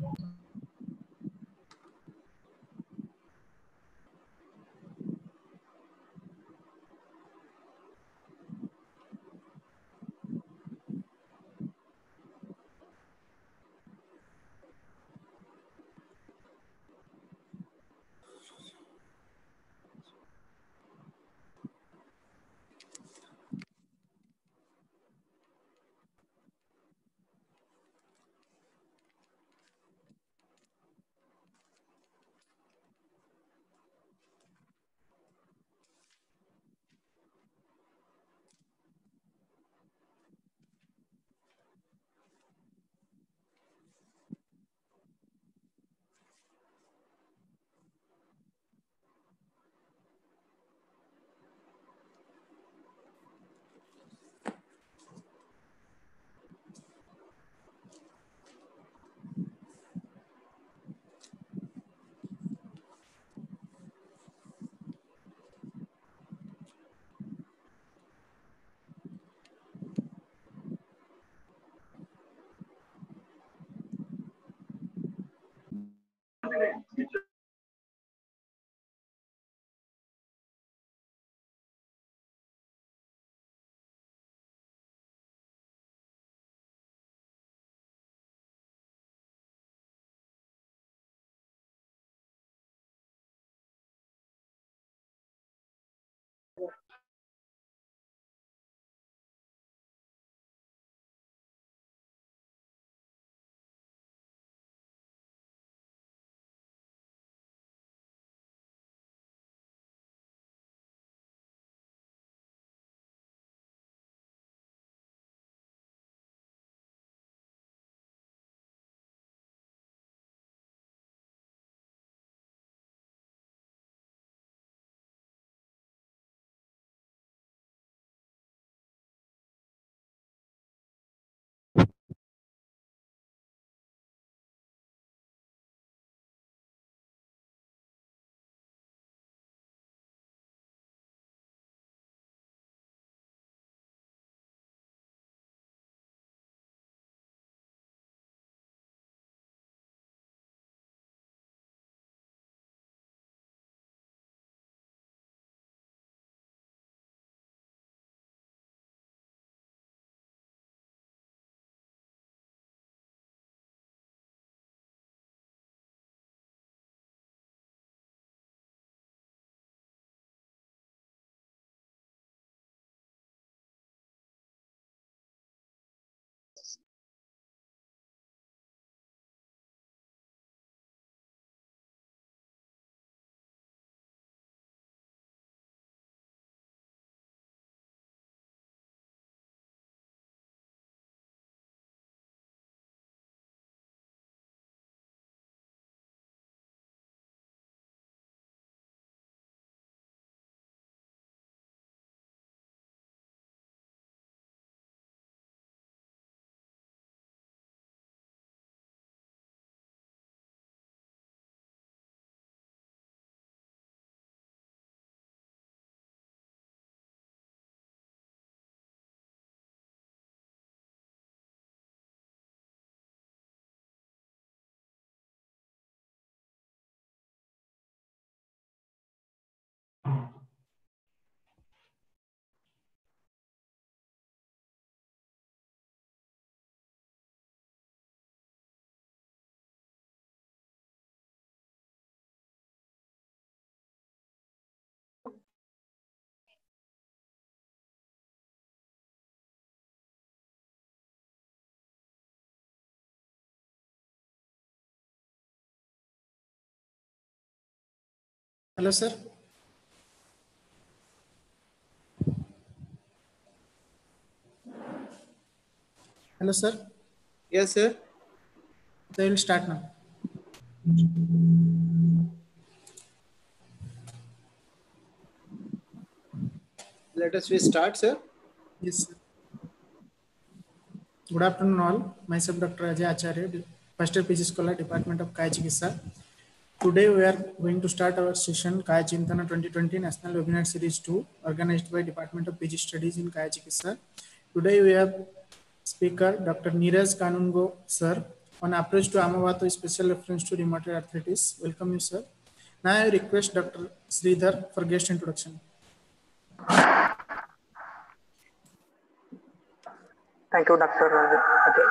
Hello, sir. Hello, sir. Yes, sir. So we'll start now. Let us start, sir. Yes, sir. Good afternoon, all. Myself, Dr. Ajay Acharya, first year PG Scholar, Department of Kaya Chikitsa. Today, we are going to start our session Kaya Chintana 2020 National Webinar Series 2, organized by Department of PG Studies in Kaya Chikitsa. Today, we have speaker Dr. Neeraj Kanungo, sir, on approach to Amavata with special reference to rheumatoid arthritis. Welcome you, sir. Now I request Dr. Sridhar for guest introduction. Thank you, Dr. Ajay.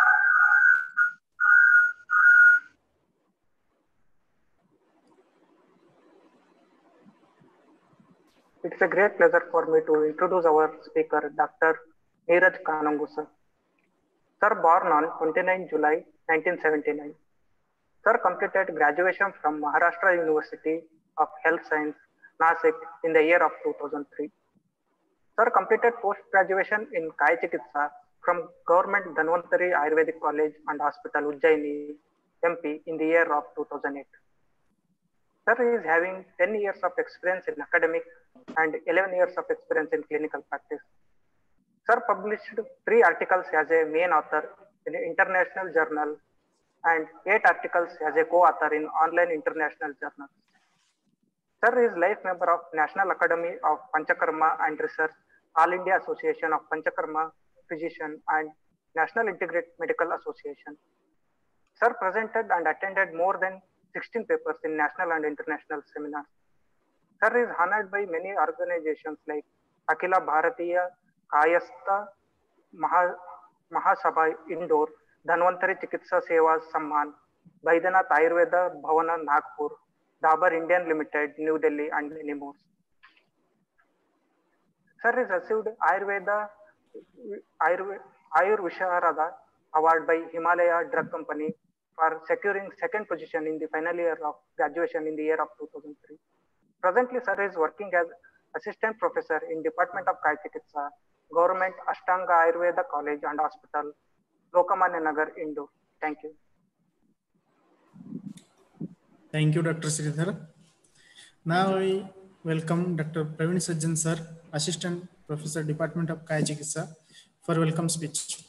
It's a great pleasure for me to introduce our speaker, Dr. Neeraj Kanungo, sir. Sir, born on 29 July 1979. Sir completed graduation from Maharashtra University of Health Science, Nasik in the year of 2003. Sir completed post-graduation in Kaya Chikitsa from Government Dhanvantari Ayurvedic College and Hospital, Ujjaini, MP in the year of 2008. Sir is having 10 years of experience in academic and 11 years of experience in clinical practice. Sir published 3 articles as a main author in an international journal and 8 articles as a co-author in online international journals. Sir is life member of National Academy of Panchakarma and Research, All India Association of Panchakarma Physician and National Integrated Medical Association. Sir presented and attended more than 16 papers in national and international seminars. Sir is honored by many organizations like Akhila Bharatiya Kayastha Mahasabha Indore, Dhanvantari Chikitsa Sevas Samman, Baidyanath Ayurveda Bhavana Nagpur, Dabur Indian Limited, New Delhi, and many more. Sir has received Ayur Visharada Award by Himalaya Drug Company for securing second position in the final year of graduation in the year of 2003. Presently, sir is working as assistant professor in Department of Kaya Chikitsa, Government Ashtanga Ayurveda College and Hospital, Lokamanya Nagar, Indore. Thank you. Thank you, Dr. Sridhar. Now I welcome Dr. Praveen Sajjan sir, Assistant Professor, Department of Kaya Chikitsa, for welcome speech.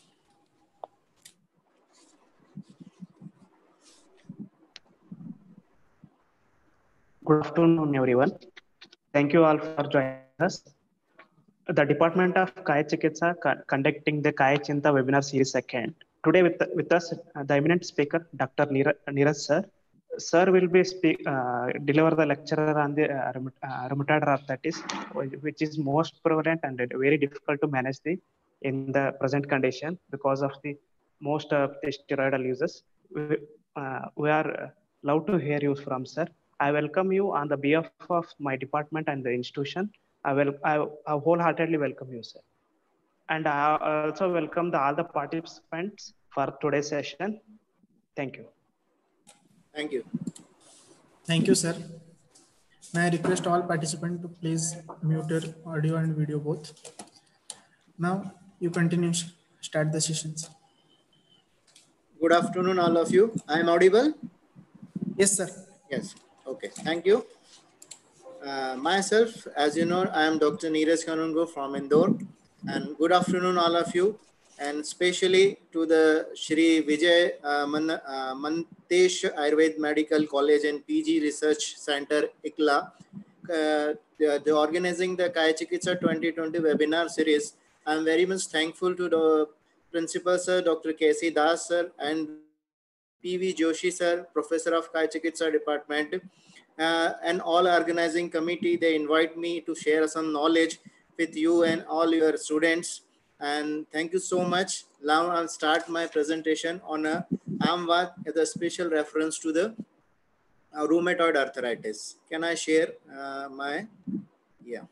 Good afternoon, everyone. Thank you all for joining us. The Department of Kaya Chikitsa conducting the Kaya Chinta webinar series second. Today with us, the eminent speaker, Dr. Neeraj sir. Sir will be deliver the lecture on the rheumatoid arthritis, which is most prevalent and very difficult to manage in the present condition because of the most of the steroidal uses. We are love to hear you from sir. I welcome you on the behalf of my department and the institution. I wholeheartedly welcome you, sir. And I also welcome all the participants for today's session. Thank you. Thank you. Thank you, sir. May I request all participants to please mute your audio and video both. Now you continue, start the sessions. Good afternoon, all of you. I am audible? Yes, sir. Yes. Okay. Thank you. Myself, as you know, I am Dr. Neeraj Kanungo from Indore. And good afternoon, all of you. And especially to the Shri Vijay Mantesh Ayurved Medical College and PG Research Center, ICLA, the organizing the Kaya Chikitsa 2020 webinar series. I am very much thankful to the Principal Sir, Dr. K.C. Das Sir, and P.V. Joshi Sir, Professor of Kaya Chikitsa Department, and all organizing committee. They invite me to share some knowledge with you and all your students. And thank you so much. Now I'll start my presentation on Amvat as a special reference to the rheumatoid arthritis. Can I share my, yeah.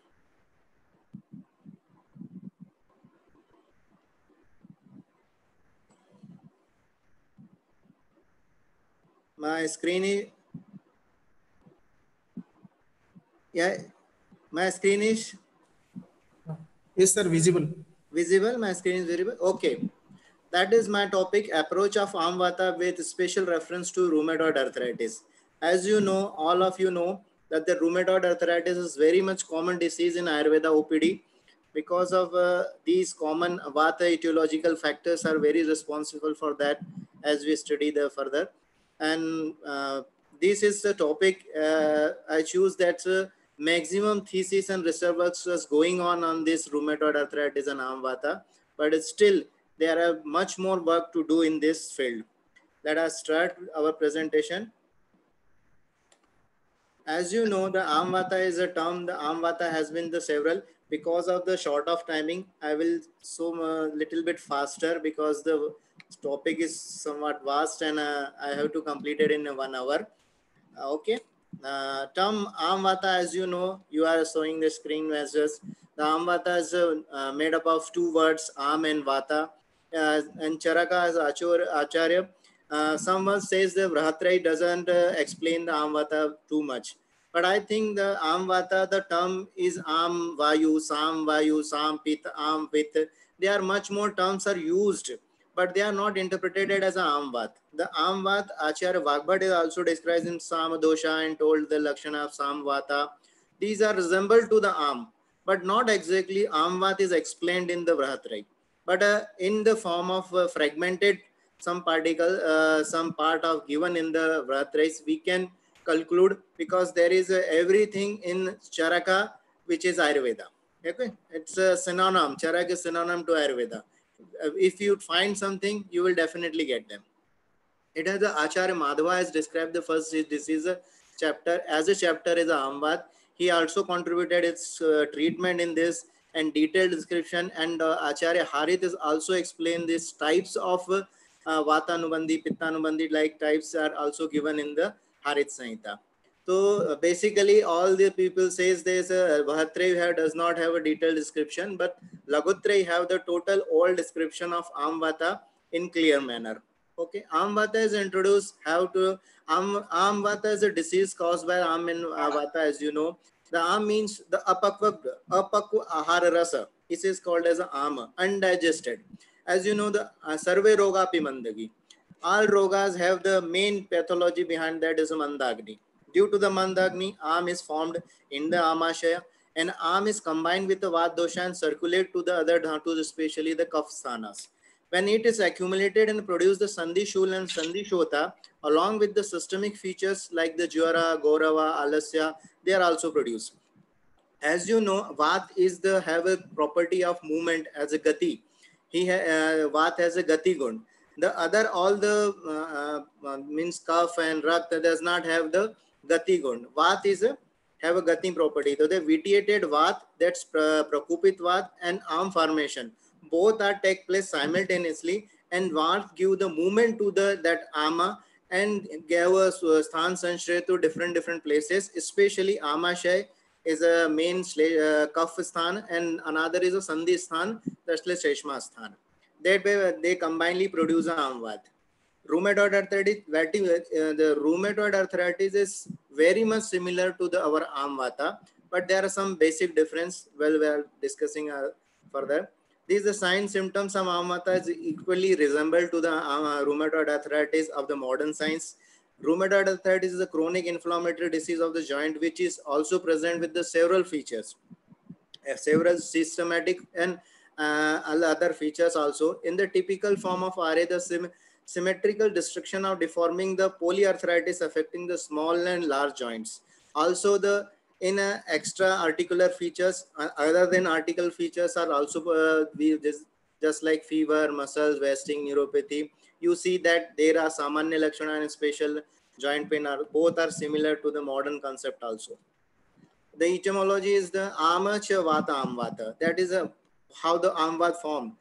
My screen is, yeah, my screen is? Yes, sir, visible. Visible, my screen is visible. Okay. That is my topic, approach of Amvata with special reference to rheumatoid arthritis. As you know, all of you know that the rheumatoid arthritis is very much common disease in Ayurveda OPD. Because of these common Vata etiological factors are very responsible for that as we study the further. And this is the topic I choose that maximum thesis and research works was going on this rheumatoid arthritis and Amvata, but it's still there are much more work to do in this field. Let us start our presentation. As you know, the Amvata is a term. The Amvata has been the several. Because of the short of timing, I will so little bit faster because the topic is somewhat vast and I have to complete it in 1 hour. Okay. Term Amvata, as you know, you are showing the screen messages. The Amvata is made up of 2 words, Am and Vata. And Charaka as Acharya. Someone says the Vrahatrai doesn't explain the Amvata too much. But I think the Amvata, the term is Am Vayu, Sam Vayu, Sam Pit, Am Pit. They are much more terms are used, but they are not interpreted as a Amvat. The Amvat, Acharya Vagbhat is also described in Samadosha and told the Lakshana of Samvata. These are resembled to the Am, but not exactly Amvat is explained in the Vrahatrai. But in the form of fragmented some particle, some part of given in the Vrahatrais, we can conclude because there is everything in Charaka, which is Ayurveda. Okay, it's a synonym. Charaka is synonym to Ayurveda. If you find something, you will definitely get them. It has the Acharya Madhava has described the first disease chapter as a chapter is a Amvat. He also contributed its treatment in this and detailed description. And Acharya Harith is also explained these types of Vata Anubandhi, Pitta Anubandhi like types are also given in the Harith Samhita. So basically, all the people says there's a Vahatrai does not have a detailed description, but Lagutrai have the total all description of Amvata in clear manner. Okay, Amvata is introduced. How to Amvata is a disease caused by Am and Vata, as you know. The Am means the apakva ahara rasa. This is called as a Am, undigested. As you know, the Sarve Roga Pimandagi. All rogas have the main pathology behind that is a Mandagni. Due to the Mandagni, Am is formed in the Amashaya, and Am is combined with the Vat dosha and circulate to the other dhatus, especially the Kapha sthanas. When it is accumulated and produce the Sandhi Shul and Sandhi Shota, along with the systemic features like the Jwara, Gaurava, Alasya, they are also produced. As you know, Vat is the have a property of movement as a Gati. Vat has a Gati gun. The other all the means Kaf and Rakta does not have the Gati gun. Vat is have a Gati property. So the vitiated Vat, that's Prakupit Vat and arm formation. Both are take place simultaneously, and Vat give the movement to the that Ama and gave a Sthan Sanshray to different places, especially Amashay is a main Kaf Sthan and another is a Sandhi Sthan, that's like Sheshma Sthan. That way they combinedly produce a Amvat. Rheumatoid arthritis, the rheumatoid arthritis is very much similar to the our Amvata, but there are some basic difference. Well, we are discussing further. These the signs symptoms of Amvata is equally resemble to the rheumatoid arthritis of the modern science. Rheumatoid arthritis is a chronic inflammatory disease of the joint, which is also present with the several features, several systematic and other features also. In the typical form of RA, the symmetrical destruction of deforming the polyarthritis affecting the small and large joints. Also the in extra articular features other than article features are also just like fever, muscles, wasting, neuropathy. You see that there are Samanya Lakshana and special joint pain are both are similar to the modern concept also. The etymology is the Ama cha Vata Amvata. That is how the Amvat formed.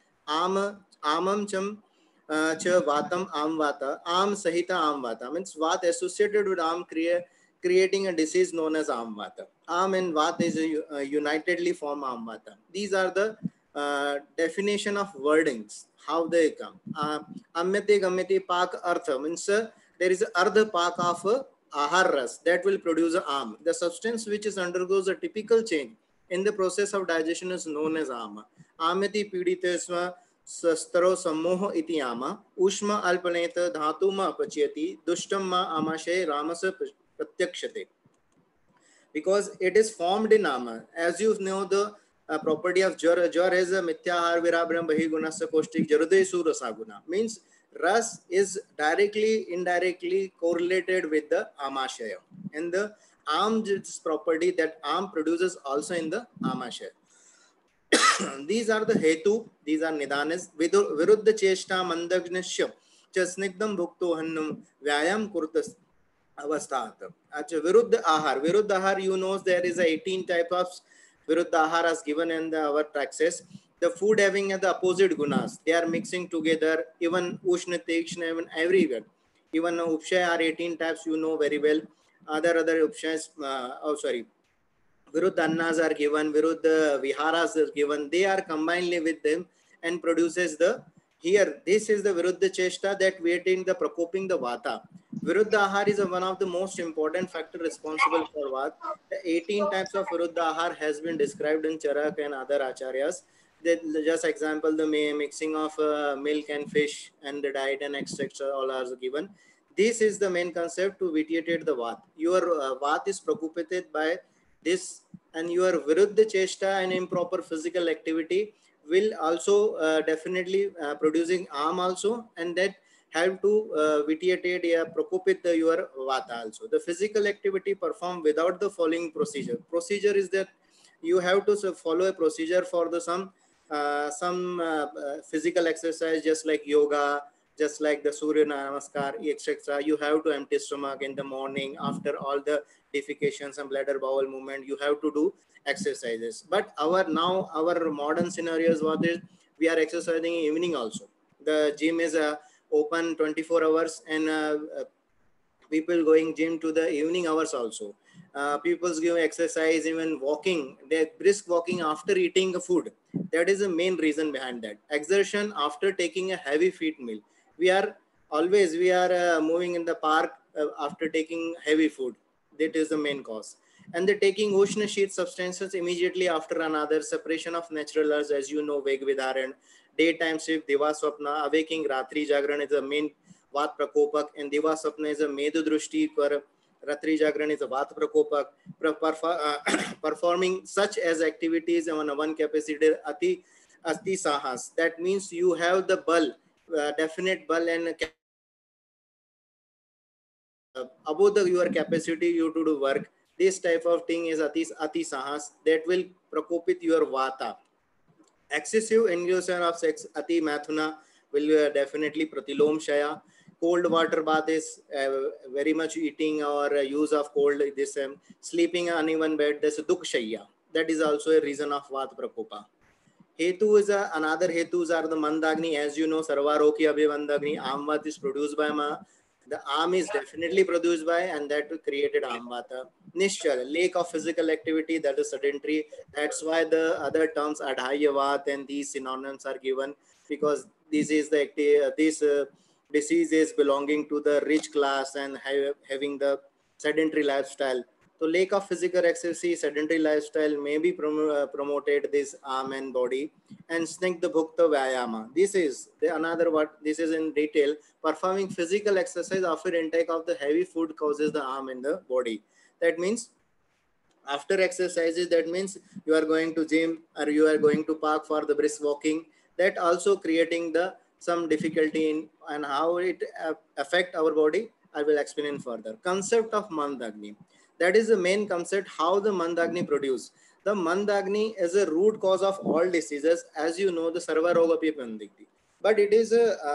Amam cham cha Vatam Amvata. Am Sahita Amvata. Means Vat associated with Am creating a disease known as Amvata. Am and Vat is unitedly form Amvata. These are the definition of wordings, how they come. Amyate Gamyate Pak Artha means there is a Ardha Pak of Ahar Ras that will produce a Am. The substance which is undergoes a typical change in the process of digestion is known as Ama. Amyati Piditesva Sastaro Sammoho iti Ama. Ushma Alpaneta Dhatuma Pachyati Dushtamma Amashe Ramasa Pratyakshate. Because it is formed in Ama. As you know, the property of Jwar is a Mithya Virabram Bahigunasa Koshtik Jarude Surasaguna. Means Ras is directly, indirectly correlated with the Amashaya. And the Am property that Am produces also in the Amashaya. These are the Hetu, these are Nidanas. Viruddha Cheshta Mandagnashya च स्निग्धं भुक्तो हन्नं व्यायाम कुरुतस् अवस्थात. Achha, Viruddha Ahar, you know there is a 18 type of Viruddha Ahar as given in our taxes. The food having the opposite gunas, they are mixing together, even Ushna, Tekshna, even everywhere. Even Upshaya are 18 types, you know very well. Other Upshayas, Viruddha Annas are given, Viruddha Viharas are given. They are combined with them and produces the, here, this is the Viruddha Cheshta that waiting the Prakoping the Vata. Viruddha Ahar is one of the most important factor responsible for Vata. The 18 types of Viruddha Ahar has been described in Charak and other acharyas. Just example, the mixing of milk and fish and the diet and extracts all are given. This is the main concept to vitiate the Vata. Your Vata is Prakopited by this, and your Viruddha Cheshta and improper physical activity will also definitely producing arm also, and that have to vitiate Prakopit your Vata also. The physical activity performed without the following procedure. Procedure is that you have to follow a procedure for the some physical exercise, just like yoga, just like the Surya Namaskar, etc. You have to empty stomach in the morning after all the defecations and bladder bowel movement. You have to do exercises. But our modern scenarios, what is, we are exercising in evening also. The gym is open 24 hours, and people going gym to the evening hours also. People give exercise, even walking, they brisk walking after eating the food. That is the main reason behind that. Exertion after taking a heavy feed meal. We are moving in the park after taking heavy food. That is the main cause. And the taking Ushna sheet substances immediately after another, separation of natural urge, as you know, Veg Vidharan, daytime shift, Deva Swapna, awaking Ratri Jagran is the main Vat Prakopak, and Deva Swapna is a Medu Drushti, Ratri Jagran is a Vat Prakopak. Performing such as activities on one capacity, Ati Sahas. That means you have the ball, definite ball, and above your capacity you to do work. This type of thing is ati sahas, that will prakopit your vata. Excessive ingestion of sex, ati mathuna, will definitely pratilom shaya. Cold water bath is very much eating or use of cold. This sleeping on uneven bed, this dukh shaya. That is also a reason of vat prakopa. Hetu is another hetus are the mandagni. As you know, Sarvaroki Abhivandagni, Amvat is produced by Ma. The arm is definitely produced by, and that created Amvata. Nishchal, lack of physical activity, that is sedentary. That's why the other terms Adhayavat and these synonyms are given, because this is the this disease is belonging to the rich class and having the sedentary lifestyle. So lack of physical exercise, sedentary lifestyle may be promoted this arm and body. And snigdha bhukta vyayama. This is another what this is in detail. Performing physical exercise after intake of the heavy food causes the harm in the body. That means after exercises, that means you are going to gym or you are going to park for the brisk walking. That also creating the some difficulty in, and how it affect our body. I will explain further. Concept of Mandagni. That is the main concept, how the Mandagni produce. The Mandagni is a root cause of all diseases. As you know, the Sarva Roga Pipandikti. But it is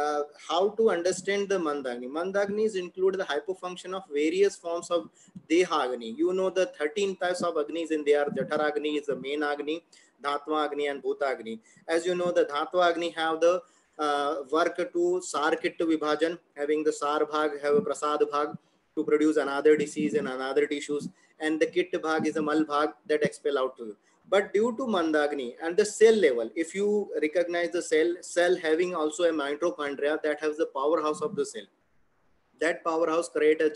how to understand the Mandagni. Mandagnis include the hypofunction of various forms of Dehagni. You know the 13 types of Agnis in there. Jataragni is the main Agni, Dhatva Agni and Bhutagni. As you know, the Dhatva Agni have the work to Sarkit Vibhajan, having the Sar Bhag, have a Prasad Bhag to produce another disease and another tissues. And the Kit Bhag is a Mal Bhag that expel out to you. But due to Mandagni and the cell level, if you recognize the cell having also a mitochondria that has the powerhouse of the cell. That powerhouse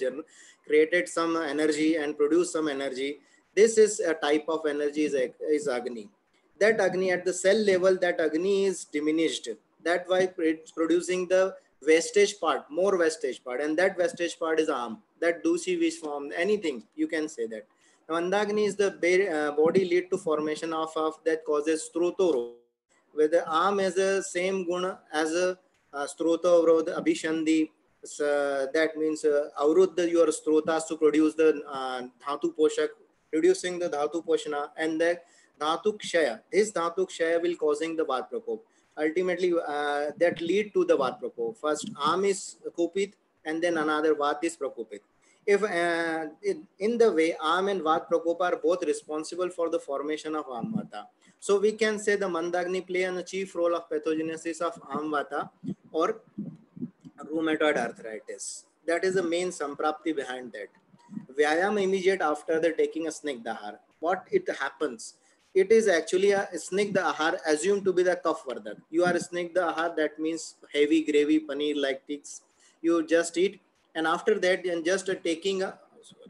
created some energy and produced some energy. This is a type of energy is Agni. That Agni at the cell level, that Agni is diminished. That why it's producing the wastage part, more wastage part, and that wastage part is arm. That Dusi wish form, anything you can say that. Mandagni is the body lead to formation of that causes Strutoro, where the arm has the same guna as a Strota Abhishandi. That means Avruddha your Strotas to produce the Dhatu Poshak, reducing the Dhatu Poshana, and the Dhatu Kshaya. This Dhatu Kshaya will causing the Vat Prakop. ultimately that lead to the Vat Prakop. First Am is Kupit and then another Vat is Prakopit. If in the way Am and Vat Prakop are both responsible for the formation of Amvata. So we can say the Mandagni play a chief role of pathogenesis of Amvata or rheumatoid arthritis. That is the main samprapti behind that. Vyayam immediate after the taking a snigdha ahar. What it happens? It is actually a snigdha ahar assumed to be the kaf vardhak. You are snigdha ahar, that means heavy gravy, paneer like things. You just eat, and after that, and just taking a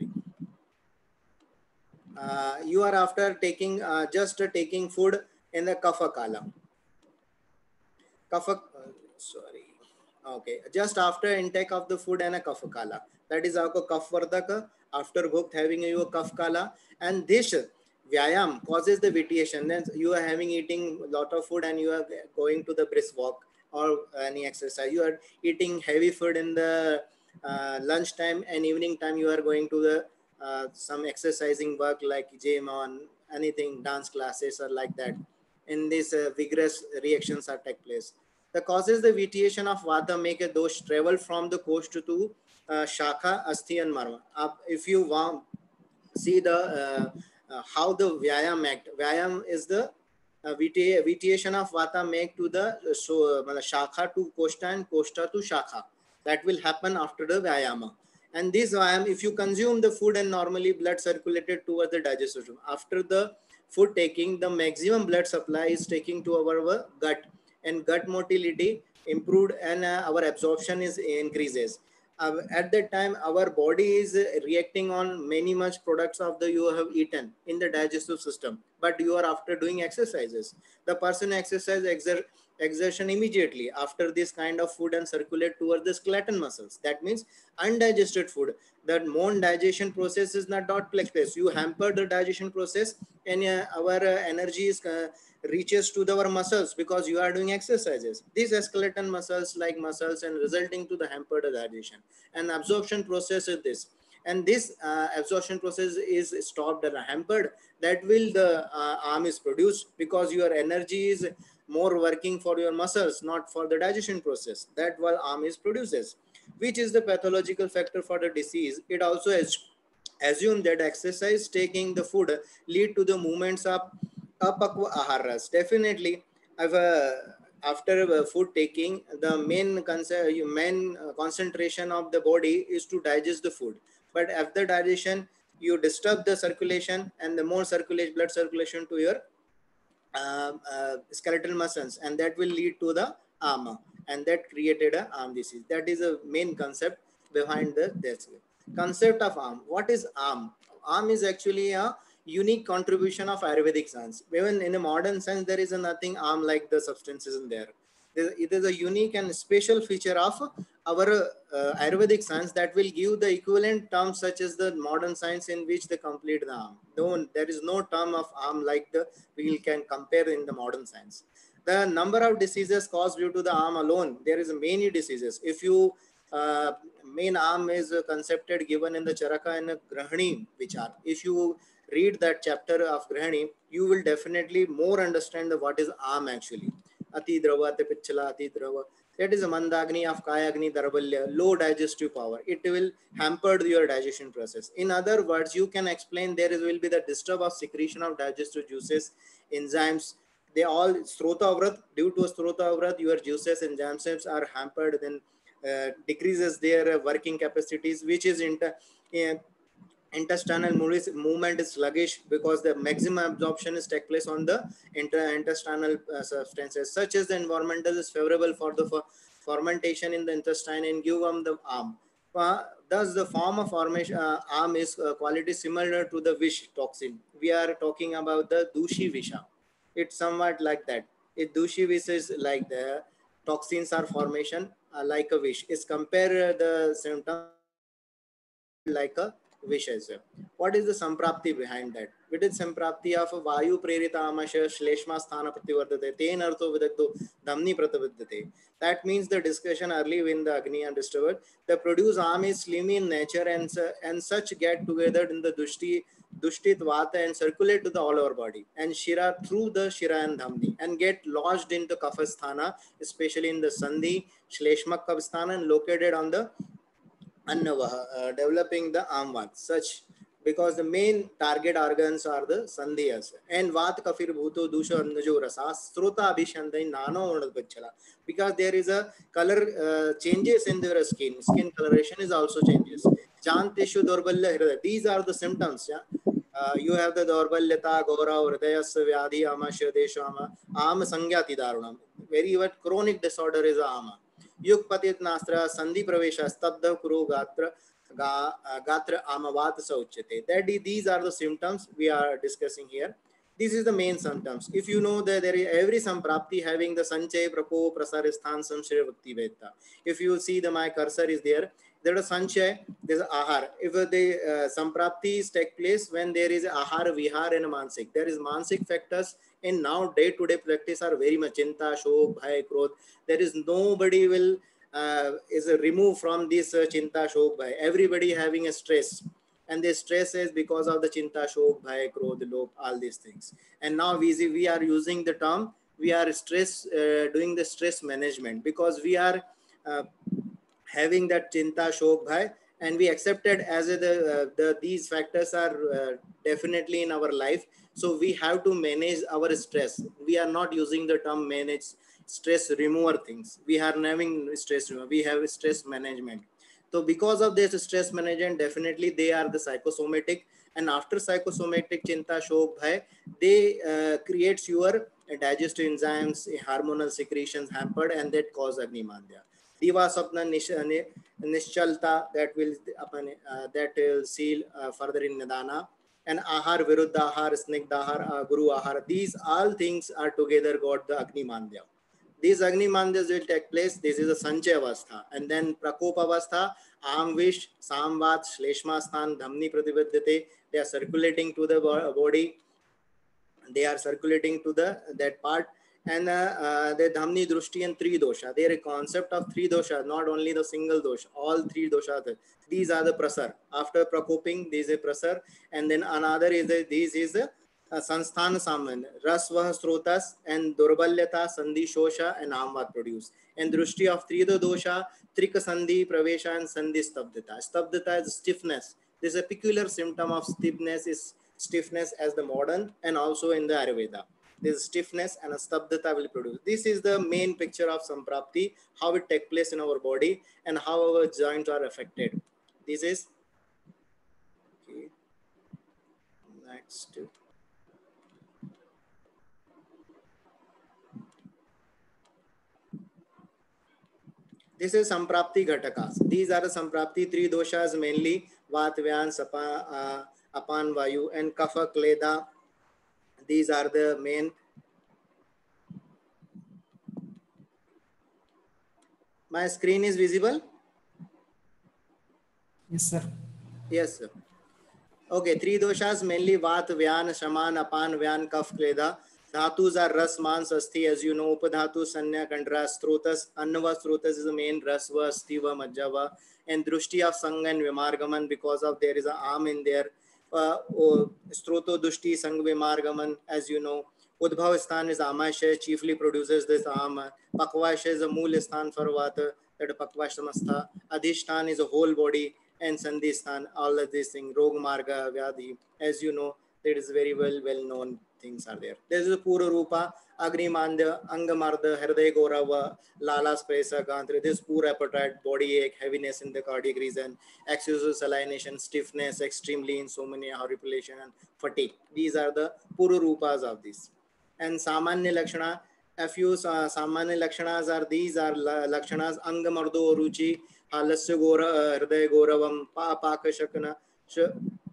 you are after taking just taking food in the kapha kala. Kapha, sorry. Okay, just after intake of the food and a kapha kala. That is our kaf vardhaka. After bhokt having a kaf kala, and this vyayam causes the vitiation. Then you are having eating lot of food and you are going to the brisk walk or any exercise. You are eating heavy food in the lunch time and evening time. You are going to the some exercising work like gym on anything, dance classes or like that. In this vigorous reactions are take place. The causes the vitiation of vata make a dosh travel from the coast to shakha, asthi and marma. If you want see the how the vyayam act. Vyayam is the vitiation of vata make to the shakha to koshta and koshta to shakha. That will happen after the vyayama. And this vyayam, if you consume the food and normally blood circulated towards the digestive system. After the food taking, the maximum blood supply is taking to our gut, and gut motility improved, and our absorption is increases. At that time our body is reacting on many much products of the you have eaten in the digestive system, but you are after doing exercises. The person exercise exertion immediately after this kind of food and circulate towards the skeleton muscles. That means undigested food, the non digestion process is not take place. You hamper the digestion process, and our energy is reaches to our muscles because you are doing exercises. These skeleton muscles like muscles and resulting to the hampered digestion and absorption process is this. And this absorption process is stopped or hampered. That will the arm is produced because your energy is more working for your muscles, not for the digestion process. That while arm is produces, which is the pathological factor for the disease. It also assume that exercise taking the food lead to the movements of apakva aharas. Definitely, after food taking, the main concentration of the body is to digest the food. But after digestion, you disturb the circulation, and the more blood circulation to your skeletal muscles, and that will lead to the arm, and that created a arm disease. That is a main concept behind the this concept of arm. What is arm? Arm is actually a unique contribution of Ayurvedic science. Even in a modern sense, there is a nothing arm like the substances in there. It is a unique and special feature of our Ayurvedic science that will give the equivalent terms such as the modern science in which they complete the arm. There is no term of arm like the we can compare in the modern science. The number of diseases caused due to the arm alone, there is many diseases. If you main arm is concepted given in the Charaka and Grahani Vichar. If you read that chapter of Grahani, you will definitely more understand what is arm actually. Ati Drava, Ati Picchala, Ati Drava. That is a Mandagni of Kayagni Darabalya, low digestive power. It will hamper your digestion process. In other words, you can explain will be the disturb of secretion of digestive juices, enzymes. They all Strota Avrat, due to Strota Avrat, your juices and enzymes are hampered, then decreases their working capacities, which is intestinal movement is sluggish because the maximum absorption is take place on the intestinal substances, such as the environmental is favorable for the fermentation in the intestine and give them the arm. Thus, the form of formation arm is quality similar to the vish toxin. We are talking about the Dushi Visha. It's somewhat like that. It Dushi Vish is like the toxins are formation like a wish. Is compare the symptom like a wishes. What is the samprapti behind that? It is samprapti of vayu prerita amasha shleshma sthana prativardate ten artho vidakto dhamni pratavidyate. That means the discussion early when the Agni and discovered the produce arm is slimy in nature and such get together in the dushtit vata and circulate to the all over body and shira through the shira and dhamni and get lodged into kafasthana, especially in the sandhi shleshma kafasthana and located on the annavaha, developing the amvat such because the main target organs are the sandhiyas and vat kafir bhuto dusha annajo rasa srota abhishandai nano ornadpachala because there is a color changes in their skin coloration is also changes janteshu dorbalya hridaya, these are the symptoms. You have the dorbalyata gora hridayas vyadhi amasya deshama am sangyati darunam, very what chronic disorder is ama. युगपतित नास्त्र संधि प्रवेश स्तब्ध कुरु गात्र gatra amavat sauchate. That these are the symptoms we are discussing here. This is the main symptoms. If you know that there is every samprapti having the sanchay prapo prasar sthan samshaya bhakti vedta. If you see the my cursor is there, there is sanchay, there is ahar. If the sampraptis take place when there is ahar, vihar and mansik, there is mansik factors. And now day-to-day practice are very much chinta, shok, bhai, krodh. There is nobody will is removed from this chinta, shok, bhai. Everybody having a stress, and the stress is because of the chinta, shok, bhai, krodh, lobh, all these things. And now we are using the term, we are stress doing the stress management because we are having that chinta, shok, bhai, and we accepted as these factors are definitely in our life. So we have to manage our stress. We are not using the term manage stress remover things. We are having stress remover. We have stress management. So because of this stress management, definitely they are the psychosomatic. And after psychosomatic chinta, shok, bhai, they creates your digestive enzymes, hormonal secretions hampered, and that cause Agni-mandya. Diva Sapna Nischalta, that will seal further in Nidana. And Ahar, Viruddha Ahar, Snigdha Ahar, Guru Ahar, these all things are together got the Agni-mandya. These Agni-mandyas will take place. This is a Sanchay Avastha. And then Prakopa Avastha, Amvish, Samvat, Shleshma-sthan, Dhamni Pratividyate, they are circulating to the body. They are circulating to that part. And the Dhamni, Drushti and Three Dosha. They are a concept of three dosha, not only the single dosha, all three dosha. These are the prasar. After prakoping, this is a prasar. And then another is this is a Sansthan Saman, Rasvah Srotas and Durbalyata, Sandhi Shosha and Amvat produce. And Drushti of three dosha, Trika Sandhi, Pravesha and Sandhi Stabdhita. Stabdhita is stiffness. This is a peculiar symptom of stiffness as the modern and also in the Ayurveda. This stiffness and a stabdhata will produce. This is the main picture of samprapti, how it takes place in our body and how our joints are affected. This is okay. Next. This is samprapti ghatakas. These are the samprapti three doshas mainly Vatvyan, Apan Vayu and Kapha Kleda. These are the main. My screen is visible? Yes, sir. Yes, sir. Okay, three doshas mainly Vat, Vyan, Shaman, Apan, Vyan, Kaph, Kleda. Dhatus are Ras, Mans, Asti, as you know. Upadhatu, Sanya, Kandra, Strotas. Annava, Strotas is the main Rasva, Astiva, Majjava. And Drushti of Sangha and Vimargaman because of there is an arm in there. Stroto, Dushti, Sang, Vimargaman, as you know. Udbhav Sthan is Amashay, chiefly produces this arm. Pakvash is a Mool Sthan for Vata, that Pakvashamastha. Adhishtan is a whole body. And Sandhi Sthan, all of these things, Rog Marga, Vyadhi, as you know, that is very well known things are there. There is a Pura Rupa, Agni-mandya, Angamarda, Hriday Gaurava, Lala Spresa, Gantra, this poor appetite, body ache, heaviness in the cardiac region, excessive salination, stiffness, extremely insomnia, horripilation, and fatigue. These are the Pura Rupas of this. And Samanya Lakshana, a few Samanya Lakshanas are these are Lakshanas, Angamardo Ruchi, Halasya Gora, Hriday Gauravam, Paka Shakana,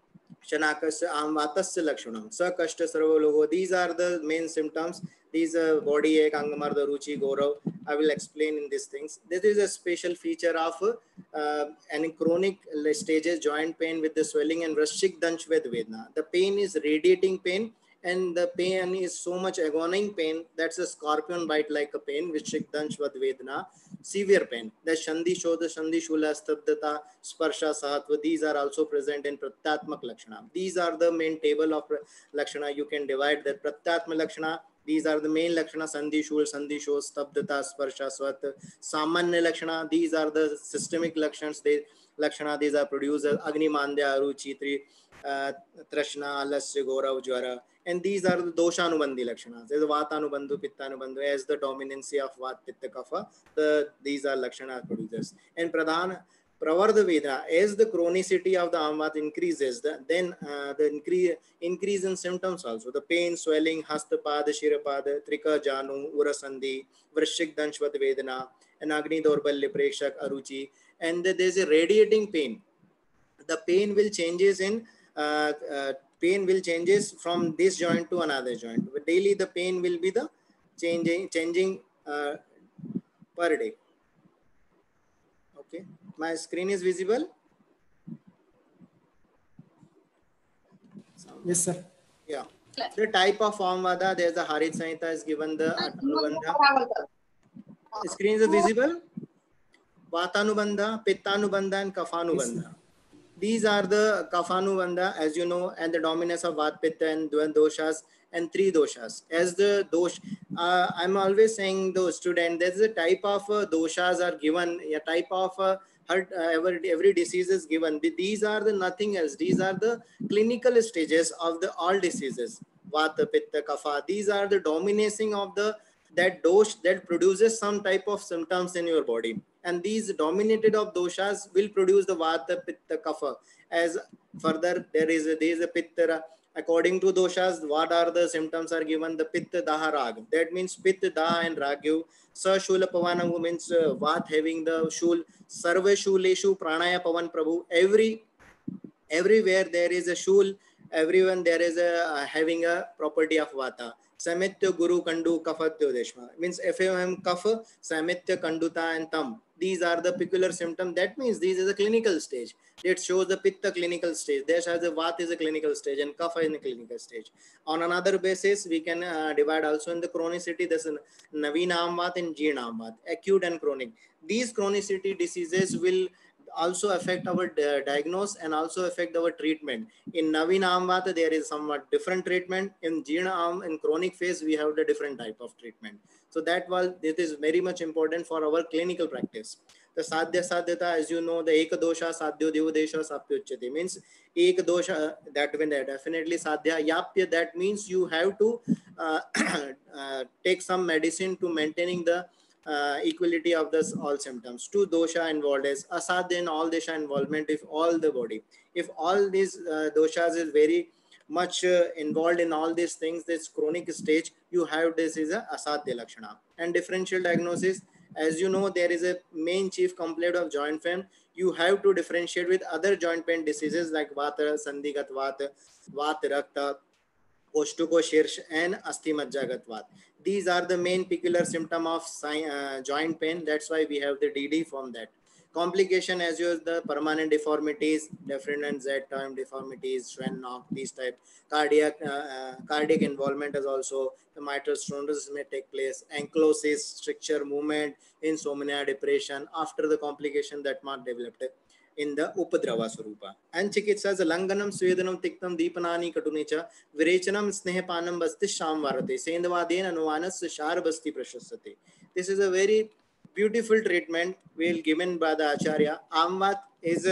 Shanakasya Amvatasya Lakshanam. Sakashta Sarvalogo. These are the main symptoms. These body ache, Angamarda, Ruchi, Gaurav. I will explain in these things. This is a special feature of an chronic stages joint pain with the swelling and Vrashchik Danshved Vedna. The pain is radiating pain, and the pain is so much agoning pain. That's a scorpion bite like a pain, Vrashchik Danshved Vedna. Severe pain. The Shandi Shodha, Shandi Shula, Stabdata, Sparsha, Sahatva, these are also present in Prattatmak Lakshana. These are the main table of Lakshana. You can divide the Prattatma Lakshana. These are the main Lakshana: Sandhi Shul, Sandhi Sho, Stabdata, Sparsha, Swat, Samanya Lakshana. These are the systemic Lakshans. Lakshana, these are produced Agni Mandya, Aruchi, Trashna, Alasya, Gaurav, Jwara. And these are the Doshanubandhi Lakshanas. There's Vatanubandhu, Pittanubandhu. As the dominancy of Vat, Pitta, Kapha, these are Lakshana producers. And Pradhan, Pravardha Veda, as the chronicity of the Amvat increases, then the increase in symptoms also. The pain, swelling, Hastapada, Shirapada, Trika, Janu, Urasandhi, Vrashchik Danshvat Vedana, and Agni Dorbalya, Prekshak, Aruchi. And there's a radiating pain. The pain will changes in from this joint to another joint. But daily the pain will be the changing per day. Okay, my screen is visible. Yes, sir. Yeah. The type of Amvada, there's the Harit Sanhita is given the Atanubandha. Screen is visible. Vatanubandha, Pittanubandha, and Kaphanubandha. These are the Kaphanubandha, as you know, and the dominance of Vat, Pitta, and doshas, and 3 doshas. As the dosh, I'm always saying to student, there's a type of doshas are given, a type of every disease is given. These are the nothing else. These are the clinical stages of the all diseases. Vata, Pitta, Kapha. These are the dominating of that dosh that produces some type of symptoms in your body. And these dominated of doshas will produce the Vata, Pitta, Kapha. As further, there is a Pitta. According to doshas, what are the symptoms are given? The Pitta, Daha, Rag. That means Pitta, Daha, and Ragyu. Sa Shula Pavana means Vat having the Shul. Sarva Shuleshu Pranaya Pavan Prabhu. Everywhere there is a Shul. Everyone there is a having a property of Vata. Samitya Guru Kandu Kafatyo Deshma. Means FAM Kafa, Samitya Kanduta and Tam. These are the peculiar symptoms. That means these is a clinical stage. It shows the Pitta clinical stage. There has a Vat is a clinical stage and Kapha in a clinical stage. On another basis, we can divide also in the chronicity. There's Navina Amvat and Jeerna Amvat, acute and chronic. These chronicity diseases will also affect our diagnosis and also affect our treatment. In Navina Amvata, there is somewhat different treatment. In Jeerna in chronic phase, we have the different type of treatment. So that it is very much important for our clinical practice. The Sadhya Sadhyata, as you know, the Ekadosha, Sadhyo Devadesha, Sapyuchyate means Ekadosha, that when definitely Sadhya Yapya, that means you have to take some medicine to maintaining the equality of this all symptoms. 2 dosha involved is asadhya in all desha involvement if all the body. If all these doshas is very much involved in all these things, this chronic stage, you have this is a asadhya lakshana. And differential diagnosis, as you know, there is a main chief complaint of joint pain. You have to differentiate with other joint pain diseases like Vata, Sandhigat Vata, Vata Rakta, Oshtuko Shirsh, and Asthimajjagat Vat. These are the main peculiar symptom of joint pain. That's why we have the DD from that. Complication, as you the permanent deformities, different and Z-term deformities, Schwann knock, these type. Cardiac involvement is also the mitral stenosis may take place. Ankylosis, stricture, movement, insomnia, depression. After the complication that might develop in the Upadrava Swarupa. And Chikitsas Langanam, Swedanam, Tiktam, Deepanani, Katunica, Virachanam, Snehapanam, Basti, Shamvarate, Sendavaden, Anuanas, Sharbasti Prashasate. This is a very beautiful treatment will given by the Acharya. Amvat is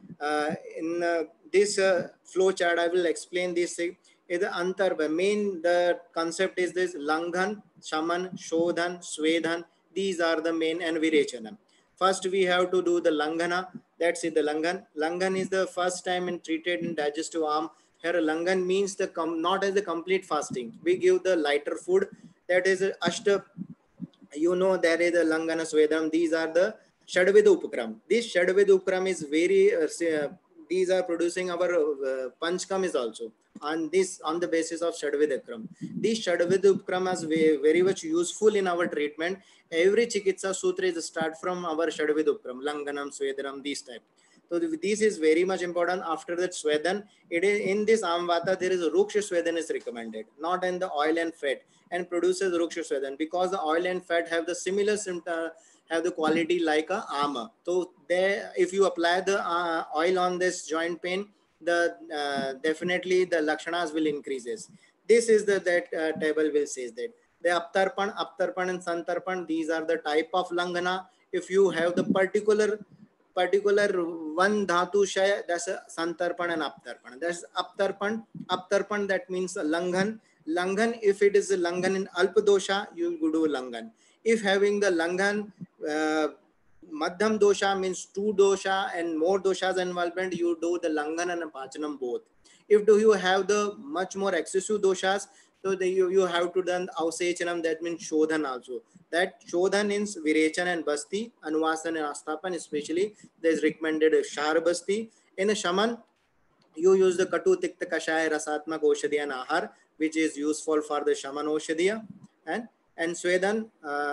in this flow chart. I will explain this thing. Is the antar main the concept is this Langhan, Shaman, Shodhan, Swedhan. These are the main and Virachanam. First, we have to do the Langana. That's it, the Langan. Langan is the first time in treated in digestive arm. Here, Langan means the not as the complete fasting. We give the lighter food. That is Ashta. You know, there is the Langana Swedam. These are the Shadveda Upakram. This Shadveda Upakram is very these are producing our Panchkam is also on the basis of Shadvidakram. These Shadvidakram is very much useful in our treatment. Every Chikitsa Sutra is start from our Shadvidakram, Langanam, Swedanam, these type. So this is very much important. After that Swedan, it is in this Amvata there is a Ruksha Swedan is recommended, not in the oil and fat, and produces Ruksha Swedan because the oil and fat have the similar symptom, have the quality like a armor. So there, if you apply the oil on this joint pain, the definitely the lakshanas will increases. This is the table will says that the aptarpan and santarpan, these are the type of langana. If you have the particular one dhatu shay, that's a santarpan and aptarpan. That's aptarpan that means a langhan. If it is a langhan in alpa dosha, you do langhan. If having the langhan madhyam dosha means 2 dosha and more doshas involvement, you do the langhan and pachanam both. If do you have the much more excessive doshas, so you have to done avsechanam, that means shodhan also. That shodhan is virechan and basti, anuvasan and astapan, especially there is recommended shar basti. In a shaman, you use the katu tikta kashaya rasatmak oshadhiya and ahar, which is useful for the shaman oshadhiya. And Swedana,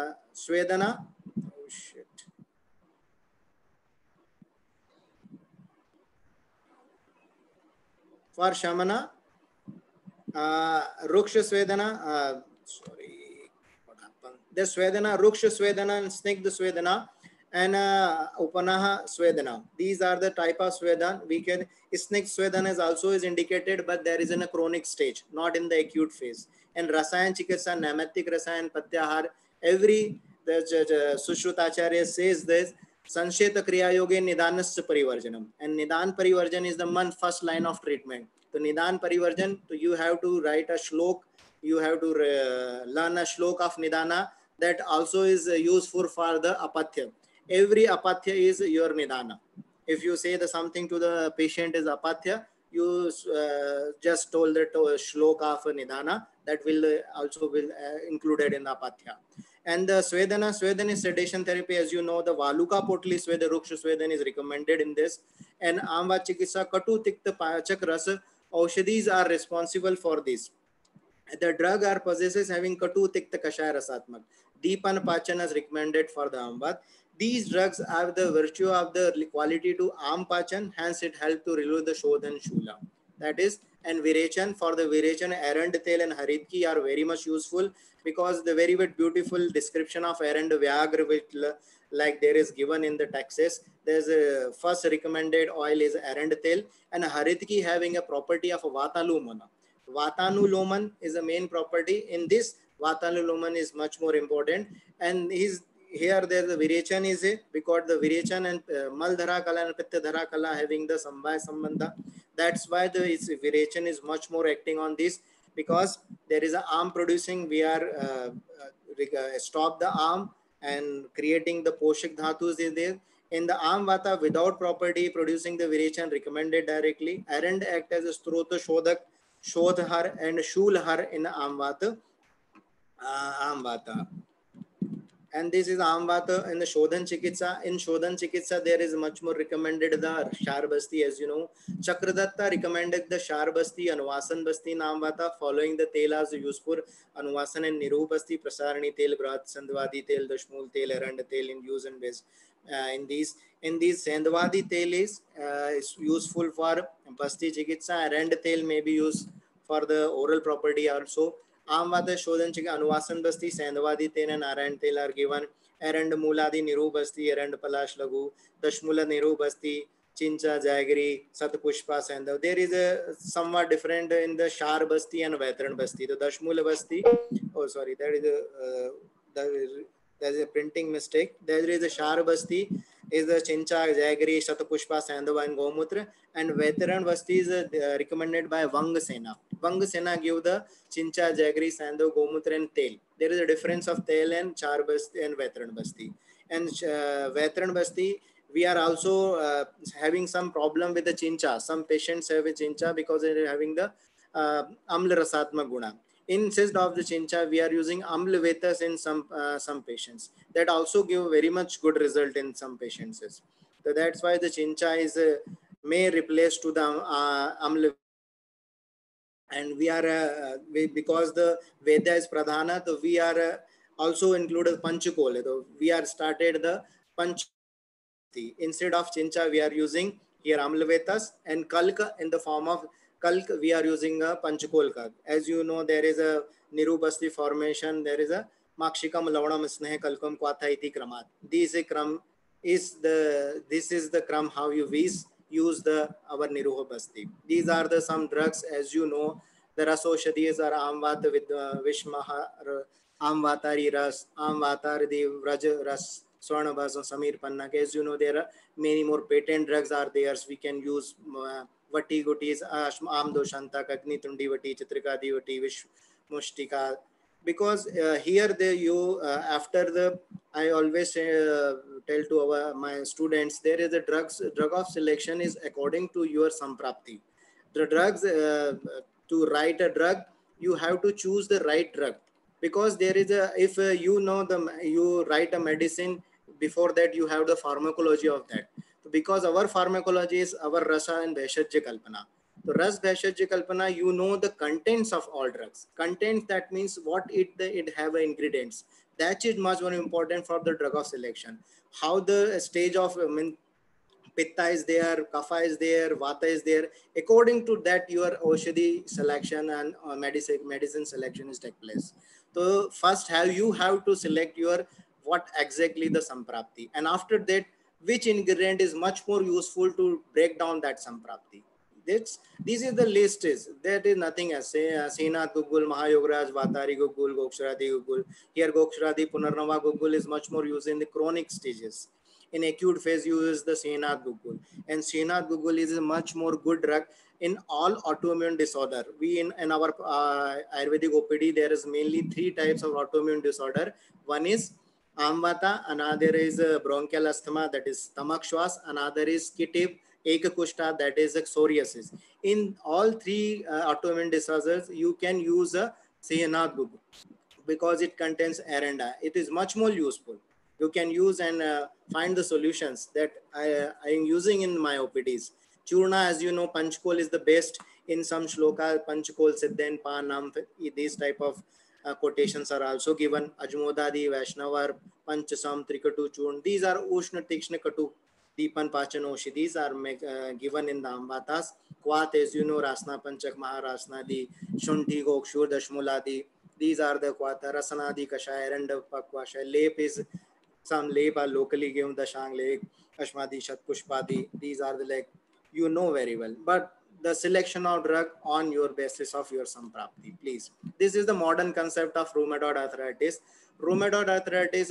oh shit. For Shamana, Ruksha Swedana, sorry, what happened? The Swedana, Ruksha Swedana, and Snigdha Swedana, and Upanaha Swedana. These are the type of Swedan. We can, Snigdha Swedana is also is indicated, but there is in a chronic stage, not in the acute phase. And Rasayan Chikitsa, Namatik Rasayan Patyahar, every the Sushrutacharya says this, Sansheta Kriya Yoga Nidanasya Parivarjanam. And Nidan Parivarjan is the first line of treatment. So Nidan Parivarjan, so you have to write a shlok, you have to learn a shlok of Nidana that also is useful for the apatya. Every apatya is your Nidana. If you say the something to the patient is apatya, you just told that shlok of Nidana, that will also will included in apatya. And the Swedan is sedation therapy. As you know, the Valuka Potli Sweda Ruksha Swedan is recommended in this. And Amba Chikitsa Katu Tikta Pachak Rasa Aushadhis are responsible for this. The drug are possesses having Katu Tikta Kashaya Rasatmak. Deepan Pachan is recommended for the Amvat. These drugs have the virtue of the quality to Am Pachan, hence it helps to relieve the Shodhan Shula. That is, and Virechan, for the Virechan, Arand and Haritki are very much useful because the very beautiful description of Arand Vyagra, which like there is given in the texts. There's a first recommended oil is Arand and Haritki having a property of Vatalumana. Vatanuloman is the main property. In this, Vatanuloman is much more important. And here there the Virechan is a, because the Virechan and Maldhara Kala and Pittadhara Kala having the Sambhaya Sambandha. That's why the Virechan is much more acting on this, because there is an arm producing, we are stop the arm and creating the Poshak Dhatus is there. In the arm Vata without property producing the Virechan recommended directly. Arand act as a Strota Shodak, Shodhar and Shulhar in Amvata. And this is Amvata in the Shodhan Chikitsa. In Shodhan Chikitsa, there is much more recommended the Sharbasti, as you know. Chakradatta recommended the Sharbasti, Anuvasan Basti in Amvata, following the telas used for Anuvasan and Nirubasti, Prasarani Tel, Brat, Sandvadi Tel, Dashmul Tel, Arand Tel in use and base. In these Sandvadi Tel is useful for Basti Chikitsa. Arand Tel may be used for the oral property also. Amvata Shodhan Chikitsa, Anuvasan Basti, Sandvadi Tel and Arand Tel are given. Arand Muladi Niru Basti, Arand Palash Lagu, Dashmula Niru Basti, Chincha, Jagri, Satpushpa, Sandhav. There is a somewhat different in the Shar Basti and Vaitran Basti. The Dashmula Basti, oh sorry, that is there is a printing mistake. There is a Shar Basti, is the Chincha, Jagri, Shatapushpa, Sandhava and Gomutra, and Veteran Basti is recommended by Vanga Sena. Vanga Sena give the Chincha, Jagri, Sandhava, Gomutra and Tel. There is a difference of Tel and Char Basti and Veteran Basti. And Veteran Basti, we are also having some problem with the Chincha. Some patients have a Chincha because they are having the Amla Rasatma Guna. Instead of the Chincha, we are using Amla Vetas in some patients. That also give very much good result in some patients. So that's why the Chincha is may replace to the amla. And we are because the Veda is pradhana, so we are also included panchakol. So we are started the panch. Instead of chincha, we are using here amlavetas, and kalka in the form of kalk, we are using a panchakolka. As you know, there is a Nirubasti formation, there is a Makshikam Lavanam Sneha Kalkam Kwatha iti kramat. This is the kram how you use the our Nirubasti. These are the some drugs, as you know, the rasoshadis are amvat with Vishmaha Amvatari ras, Amvatar the Vraj ras. Swarnabhas and Samir Panna. As you know, there are many more patent drugs are there. So we can use Vati Gutis, Amdo Shanta, Agni Tundi Vati, Chitrikadi Vati, Vish Mushtika. Because here after the I always tell to my students, there is a drug of selection is according to your samprapti. The drugs to write a drug, you have to choose the right drug, because there is a if you write a medicine, before that you have the pharmacology of that. So because our pharmacology is our rasa and bhaishajya kalpana. So ras bhaishajya kalpana, you know the contents of all drugs. Contents, that means what it have ingredients. That is much more important for the drug of selection. How the stage of pitta is there, kapha is there, vata is there. According to that, your aushadhi selection and medicine selection is take place. So first you have to select your what exactly the samprapti, and after that, which ingredient is much more useful to break down that samprapti. This is the list is that is nothing as say Srinath Gugul, Mahayograj, Vatari Gugul, Gokshradhi Gugul. Here Gokshradhi Punarnava Gugul is much more used in the chronic stages. In acute phase, you use the Srinath Gugul, and Srinath Gugul is a much more good drug in all autoimmune disorder. We in our Ayurvedic OPD, there is mainly 3 types of autoimmune disorder. One is Amvata, another is bronchial asthma, that is stomach shwas, another is Kitiv, Ekakushta, that is psoriasis. In all 3 autoimmune disorders, you can use a Srinath Gugul because it contains aranda. It is much more useful. You can use and find the solutions that I am using in my OPDs. Churna, as you know, Panchkol is the best. In some shloka, Panchkol, Siddhen, Panam, these type of quotations are also given. Ajmodadi, Vaishnavar, Panchasam, Trikatu, Churn. These are Ushna, Tikshna, Katu, Deepan, Pachanoshi. These are given in the Ambatas. Kwat, as you know, Rasna, Panchak, Maharasnadi, Shunti, Gokshur, Dashmuladi. These are the Kwata, Rasanadi, Kashaya, Randa, Pakwasha. Lep is some lep are locally given, the Shang Lake, Ashmadi, Shatpushpadi. These are the like you know very well. But the selection of drug on your basis of your samprapti, please. This is the modern concept of rheumatoid arthritis. Rheumatoid arthritis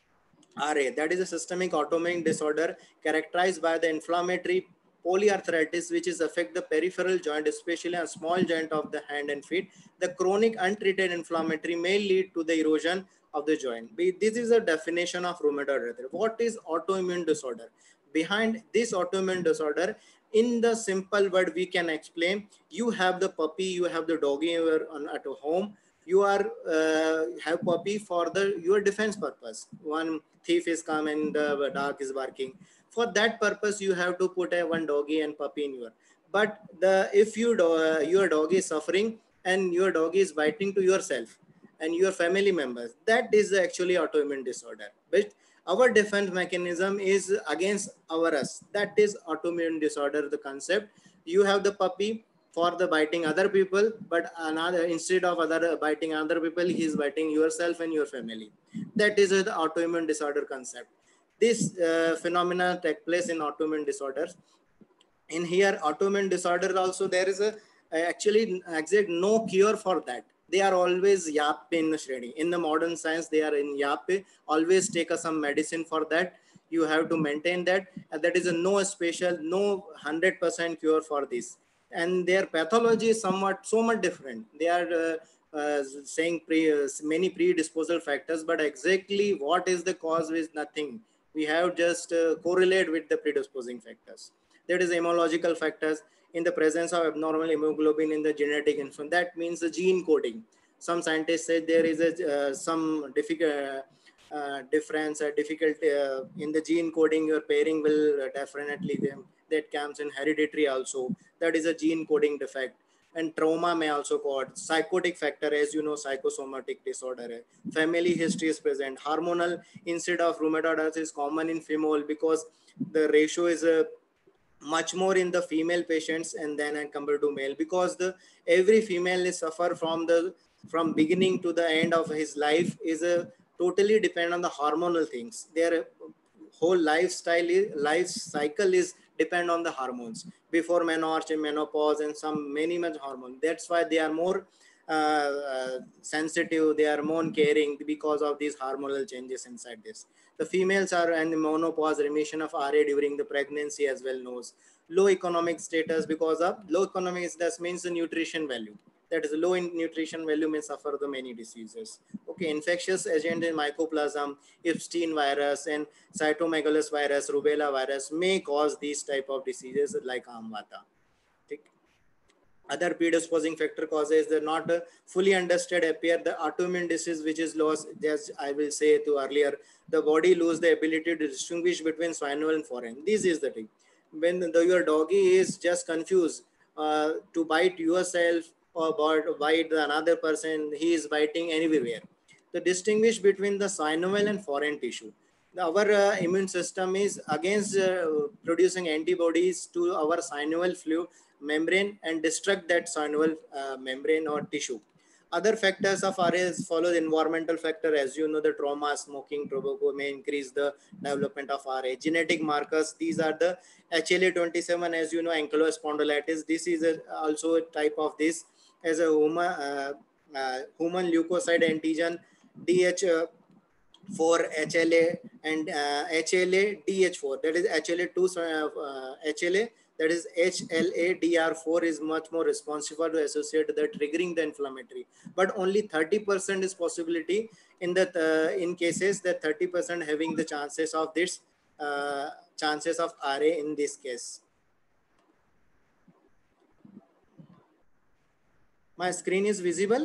RA, that is a systemic autoimmune disorder characterized by the inflammatory polyarthritis, which is affect the peripheral joint, especially a small joint of the hand and feet. The chronic untreated inflammatory may lead to the erosion of the joint. This is a definition of rheumatoid arthritis. What is autoimmune disorder? Behind this autoimmune disorder, in the simple word we can explain, you have the puppy, you have the doggy at home, you are have puppy for your defense purpose. One thief is come and the dog is barking. For that purpose, you have to put one doggy and puppy in your. But if your dog is suffering and your dog is biting to yourself and your family members, that is actually autoimmune disorder. But our defense mechanism is against us. That is autoimmune disorder. The concept, you have the puppy for the biting other people, but another instead of other biting other people, he is biting yourself and your family. That is the autoimmune disorder concept. This phenomena take place in autoimmune disorders. In here autoimmune disorder also, there is a actually exact no cure for that. They are always yap in Shredi. In the modern science, they are in yap. Always take some medicine for that. You have to maintain that. And that is a no special, no 100% cure for this. And their pathology is somewhat so much different. They are saying many predisposal factors, but exactly what is the cause is nothing. We have just correlate with the predisposing factors. That is immunological factors. In the presence of abnormal hemoglobin in the genetic info, that means the gene coding. Some scientists say there is a some difference difficulty in the gene coding. Your pairing will definitely that comes in hereditary also. That is a gene coding defect. And trauma may also cause psychotic factor, as you know, psychosomatic disorder. Family history is present. Hormonal instead of rheumatoid arthritis is common in female because the ratio is much more in the female patients and then compared to male, because the every female is suffer from beginning to the end of his life is a totally depend on the hormonal things. Their whole life cycle is depend on the hormones before menopause and menopause and some many much hormone. That's why they are more sensitive, they are more caring because of these hormonal changes inside this. The females are in the menopause remission of RA during the pregnancy as well knows. Low economic status, because of low economic status means the nutrition value. That is low in nutrition value may suffer the many diseases. Okay, infectious agent in mycoplasma, Epstein virus and cytomegalovirus virus, rubella virus may cause these type of diseases like Amvata. Other predisposing factor causes that not fully understood appear the autoimmune disease which is lost, as I will say to earlier, the body lose the ability to distinguish between synovial and foreign. This is the thing. When your doggy is just confused to bite yourself or bite another person, he is biting anywhere. The distinguish between the synovial and foreign tissue. Our immune system is against producing antibodies to our synovial fluid membrane and destruct that synovial membrane or tissue. Other factors of RA follow the environmental factor. As you know, the trauma, smoking, tobacco may increase the development of RA. Genetic markers, these are the HLA27, as you know, ankylosing spondylitis. This is also a type of this as a human leukocyte antigen, DH4 HLA and HLA DH4, that is HLA that is HLA-DR4 is much more responsible to associate the triggering the inflammatory, but only 30% is possibility in that in cases that 30% having the chances of this chances of RA in this case. My screen is visible.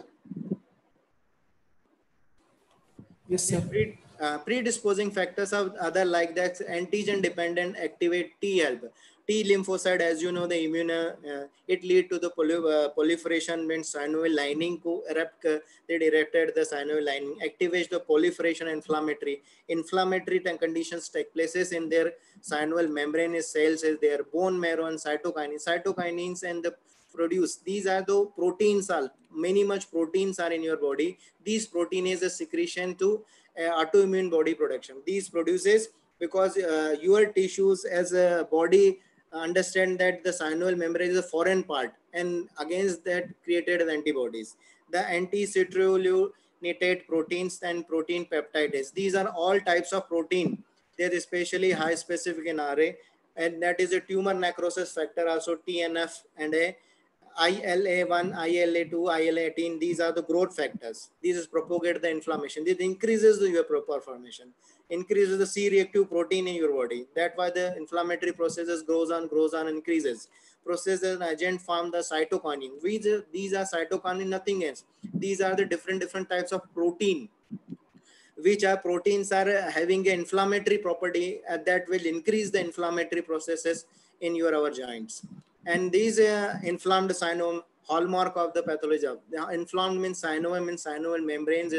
Yes, sir. Predisposing factors of other like that antigen dependent activate T help. T lymphocyte, as you know, the immune it lead to the proliferation when synovial lining co erupt. They directed the synovial lining activates the proliferation inflammatory conditions take places in their synovial membranous cells as their bone marrow and cytokinins and the produce. These are the proteins, are many much proteins are in your body. These protein is a secretion to autoimmune body production. These produces because your tissues as a body understand that the synovial membrane is a foreign part, and against that created antibodies. The anti-citrullinated proteins and protein peptides, these are all types of protein. They're especially high specific in RA, and that is a tumor necrosis factor, also TNF and a ILA1, ILA2, IL-18, these are the growth factors. These propagate the inflammation. This increases your proper formation, increases the C-reactive protein in your body. That's why the inflammatory processes grows on, increases. Processes and agent form the cytokinin. These are cytokinin, nothing else. These are the different types of protein, which are proteins are having an inflammatory property that will increase the inflammatory processes in our joints. And these inflamed synovial hallmark of the pathology. Inflamed means synovial membranes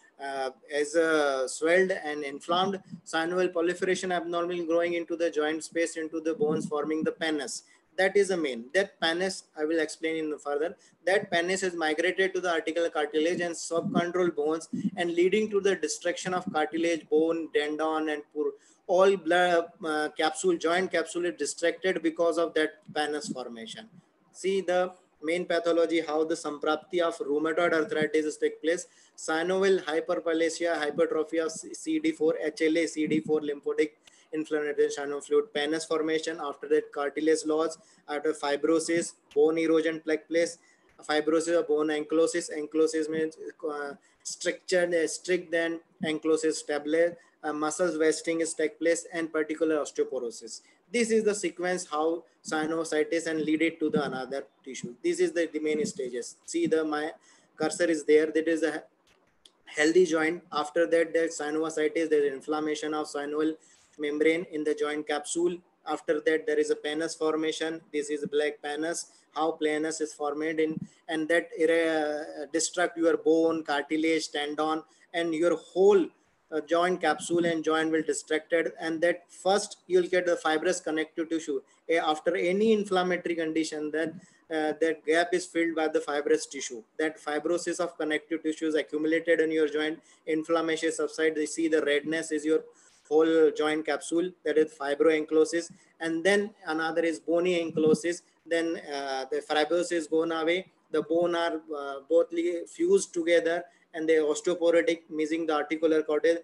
as swelled and inflamed. Synovial proliferation abnormal growing into the joint space into the bones, forming the pannus. That is the main. That pannus, I will explain in the further. That pannus is migrated to the articular cartilage and subchondral bones and leading to the destruction of cartilage, bone, tendon, and all blood capsule, joint capsule is distracted because of that pannus formation. See the main pathology, how the samprapti of rheumatoid arthritis take place. Synovial hyperplasia, hypertrophy of CD4, HLA, CD4 lymphotic inflammatory synovial fluid, pannus formation, after that cartilage loss, after fibrosis, bone erosion take place, fibrosis of bone ankylosing means structured, strict, then ankylosing stabilize, muscles wasting is take place, and particular osteoporosis. This is the sequence how sinusitis and lead it to the another tissue. This is the main stages. See my cursor is there. That is a healthy joint. After that, there's sinusitis. There's inflammation of synovial membrane in the joint capsule. after that there is a pannus formation. This is black pannus, how pannus is formed in, and that destruct your bone, cartilage, tendon, and your whole joint capsule and joint will distracted. And that first you'll get the fibrous connective tissue. After any inflammatory condition, that gap is filled by the fibrous tissue. That fibrosis of connective tissues accumulated in your joint, inflammation subside, they see the redness is your whole joint capsule, that is fibroankylosing. And then another is bony ankylosing. Then the fibrosis gone away, the bone are both fused together, and the osteoporotic, missing the articular cartilage,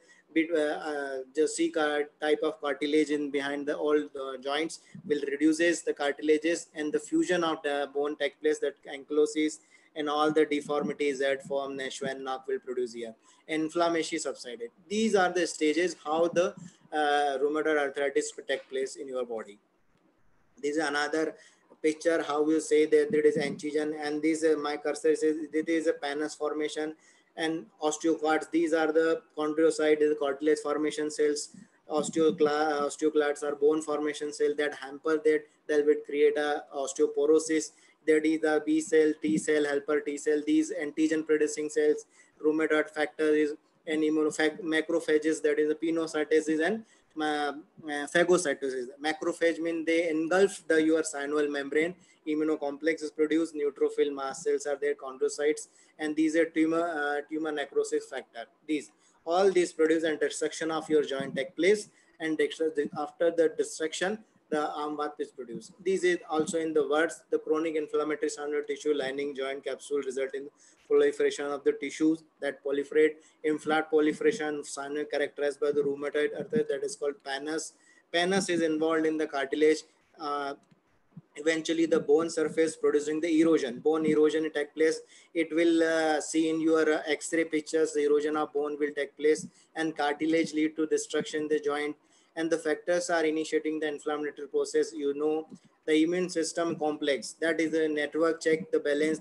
the C type of cartilage in behind the all the joints will reduces the cartilages, and the fusion of the bone take place, that ankylosing and all the deformities that form Schwann-Knock will produce here. Inflammation subsided. These are the stages how the rheumatoid arthritis will take place in your body. This is another picture how you say that there is antigen, and this my cursor says it is a pannus formation and osteoclasts. These are the chondrocyte, the cartilage formation cells. Osteoclasts are bone formation cell that hamper that will create a osteoporosis. That is the B cell, T cell, helper T cell. These antigen producing cells, rheumatoid factor is and macrophages, that is the pinocytosis and phagocytosis. Macrophage means they engulf your synovial membrane. Immunocomplex is produced. Neutrophil mast cells are there, chondrocytes, and these are tumor necrosis factor. All these produce, and destruction of your joint take place, and after the destruction the arm bath is produced. This is also in the words, the chronic inflammatory synovial tissue lining joint capsule result in proliferation of the tissues that proliferate. In-flat proliferation of synovial characterized by the rheumatoid arthritis, that is called pannus. Pannus is involved in the cartilage. Eventually the bone surface producing the erosion. Bone erosion take place. It will see in your X-ray pictures, the erosion of bone will take place, and cartilage lead to destruction in the joint. And the factors are initiating the inflammatory process. The immune system complex, that is the network check the balance.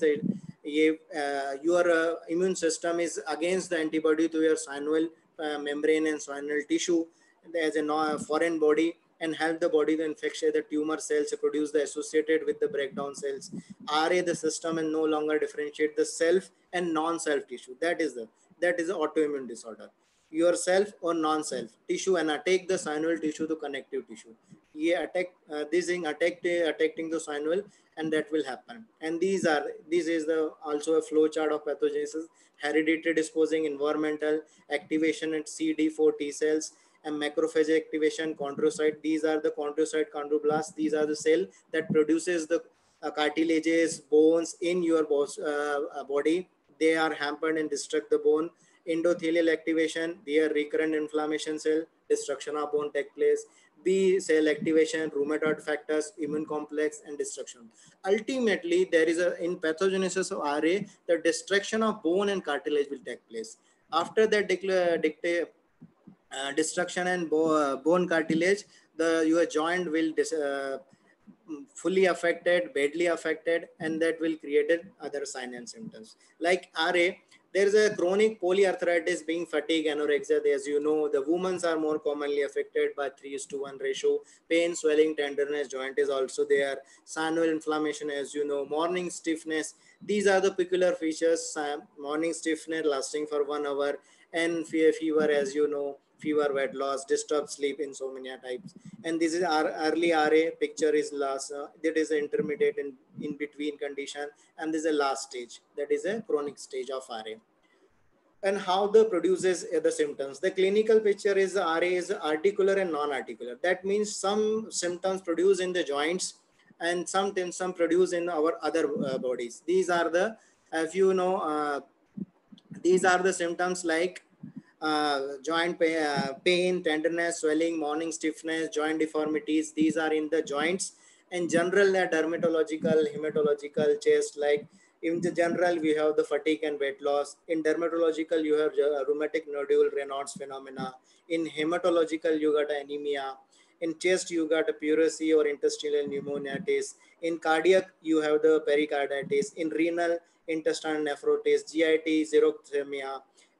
Your immune system is against the antibody to your synovial membrane and synovial tissue as a foreign body, and help the body to infect the tumor cells to produce the associated with the breakdown cells. RA, the system, and no longer differentiate the self and non-self tissue. That is the autoimmune disorder. Your self or non-self tissue, and attack the synovial tissue to connective tissue. This thing attacking the synovial, and that will happen. And this is also a flow chart of pathogenesis: hereditary disposing, environmental activation, and CD4 T cells, and macrophage activation, chondrocyte. These are the chondrocyte chondroblasts. These are the cell that produces the cartilages, bones in your body. They are hampered and destruct the bone. Endothelial activation, their recurrent inflammation cell, destruction of bone take place. B cell activation, rheumatoid factors, immune complex, and destruction. Ultimately, there is in pathogenesis of RA, the destruction of bone and cartilage will take place. After that destruction and bone cartilage, your joint will fully affected, badly affected, and that will create other signs and symptoms. Like RA, there is a chronic polyarthritis being fatigue, anorexia. As you know, the women are more commonly affected by 3:1 ratio. Pain, swelling, tenderness, joint is also there. Synovial inflammation, as you know. Morning stiffness. These are the peculiar features. Morning stiffness lasting for 1 hour, and fever, as you know. Fever, weight loss, disturbed sleep, insomnia types. And this is our early RA. Picture is last. That is intermediate in between condition, and this is a last stage. That is a chronic stage of RA. And how the produces the symptoms. The clinical picture is RA is articular and non-articular. That means some symptoms produce in the joints, and some produce in our other bodies. These are the, if you know, these are the symptoms like joint pain, tenderness, swelling, morning stiffness, joint deformities. These are in the joints. In general, dermatological, hematological, chest, like in the general, we have the fatigue and weight loss. In dermatological, you have rheumatic nodule, Raynaud's phenomena. In hematological, you got anemia. In chest, you got a pleurisy or intestinal pneumonitis. In cardiac, you have the pericarditis. In renal, intestinal nephritis, GIT, xerothemia.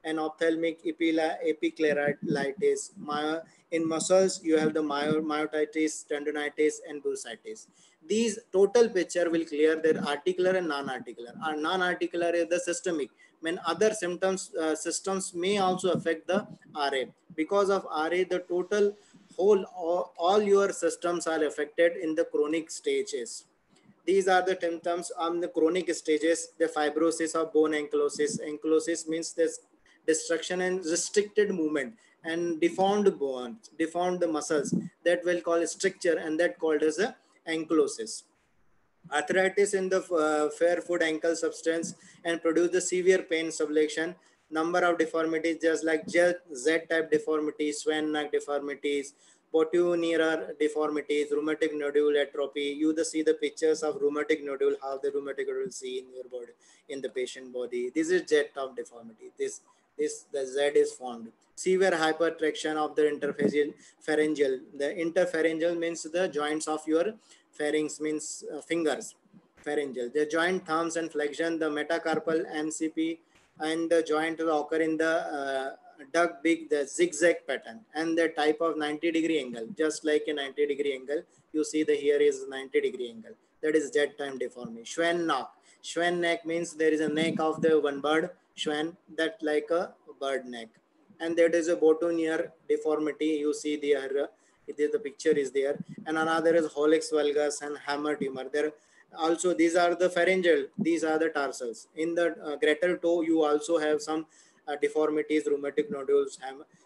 and ophthalmic epicleritis. In muscles, you have the myotitis, tendonitis, and bursitis. These total picture will clear their articular and non-articular. Our non-articular is the systemic. When other systems may also affect the RA. Because of RA, the total all your systems are affected in the chronic stages. These are the symptoms on the chronic stages. The fibrosis of bone ankylosing. Ankylosing means this destruction and restricted movement, and deformed bones, deformed muscles, that will call stricture, and that called as a ankylosing. Arthritis in the fair foot ankle substance and produce the severe pain subluxation. Number of deformities just like Z-type deformities, Swan neck deformities, Potu-Neurer deformities, rheumatic nodule atrophy. You see the pictures of rheumatic nodule, how the rheumatic nodule see in your body, in the patient body. This is Z-type deformity. The Z is formed. Severe hypertraction of the interpharyngeal. The interpharyngeal means the joints of your pharynx, means fingers, pharyngeal. The joint thumbs and flexion, the metacarpal MCP, and the joint will occur in the duck beak, the zigzag pattern, and the type of 90-degree angle, just like a 90-degree angle. You see the here is 90-degree angle. That is Z-time deformity. Swan neck. Swan neck means there is a neck of the one bird, swan, that like a bird neck. And that is a Botonier deformity. You see there, the picture is there. And another is Hallux valgus and hammer tumor. There also, these are the pharyngeal, these are the tarsals. In the greater toe, you also have some deformities, rheumatic nodules,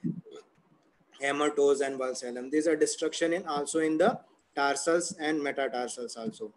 hammer toes, and valsalem. These are destruction in also in the tarsals and metatarsals also.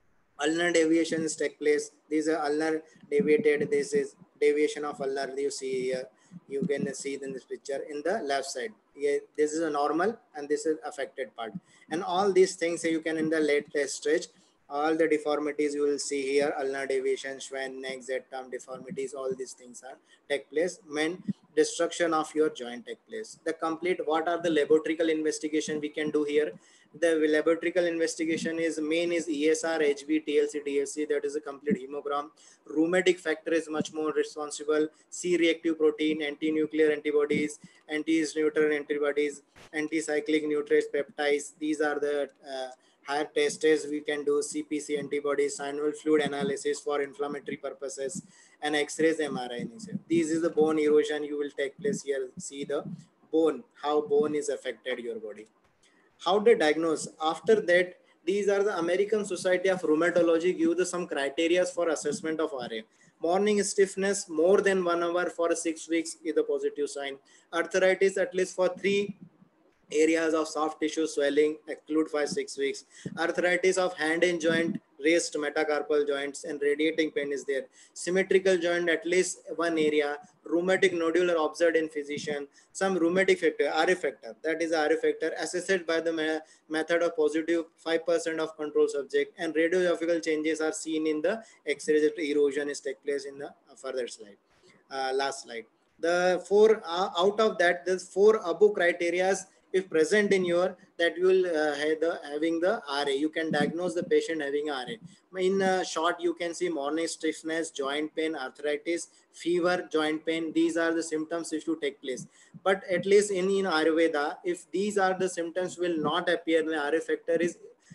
Ulnar deviations take place. These are ulnar deviated. This is deviation of ulnar. You see here. You can see in this picture in the left side. Yeah, this is a normal and this is affected part. And all these things you can in the late stage. All the deformities you will see here, ulnar deviation, Swan neck, Z-term deformities, all these things are take place when destruction of your joint take place. The complete, what are the laboratory investigation we can do here? The laboratory investigation is main is ESR, HB, TLC, DFC, that is a complete hemogram. Rheumatic factor is much more responsible. C-reactive protein, anti-nuclear antibodies, anti-neutral antibodies, anti-cyclic nuclease peptides. These are the higher tests we can do. CPC antibodies, synovial fluid analysis for inflammatory purposes, and X-rays, MRI. This is the bone erosion you will take place here. See the bone, how bone is affected your body. How they diagnose? After that, these are the American Society of Rheumatology give the some criteria for assessment of RA. Morning stiffness more than 1 hour for 6 weeks is a positive sign. Arthritis at least for 3 areas of soft tissue swelling exclude 5-6 weeks. Arthritis of hand and joint, raised metacarpal joints, and radiating pain is there. Symmetrical joint at least 1 area. Rheumatic nodule are observed in physician. Some rheumatic factor, RA factor, that is RA factor assessed by the method of positive 5% of control subject, and radiographical changes are seen in the X-ray. Erosion is take place in the further slide, last slide. The 4 out of that, there's 4 above criterias if present in your, that you will having the RA. You can diagnose the patient having RA. In short, you can see morning stiffness, joint pain, arthritis, fever, joint pain. These are the symptoms which should take place. But at least in Ayurveda, if these are the symptoms will not appear, the RA factor is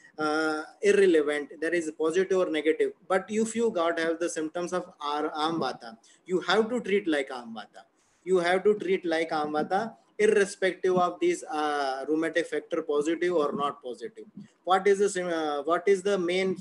irrelevant. There is positive or negative. But if you have the symptoms of Ambata, you have to treat like Ambata. You have to treat like Ambata, irrespective of these rheumatic factor positive or not positive. What is the main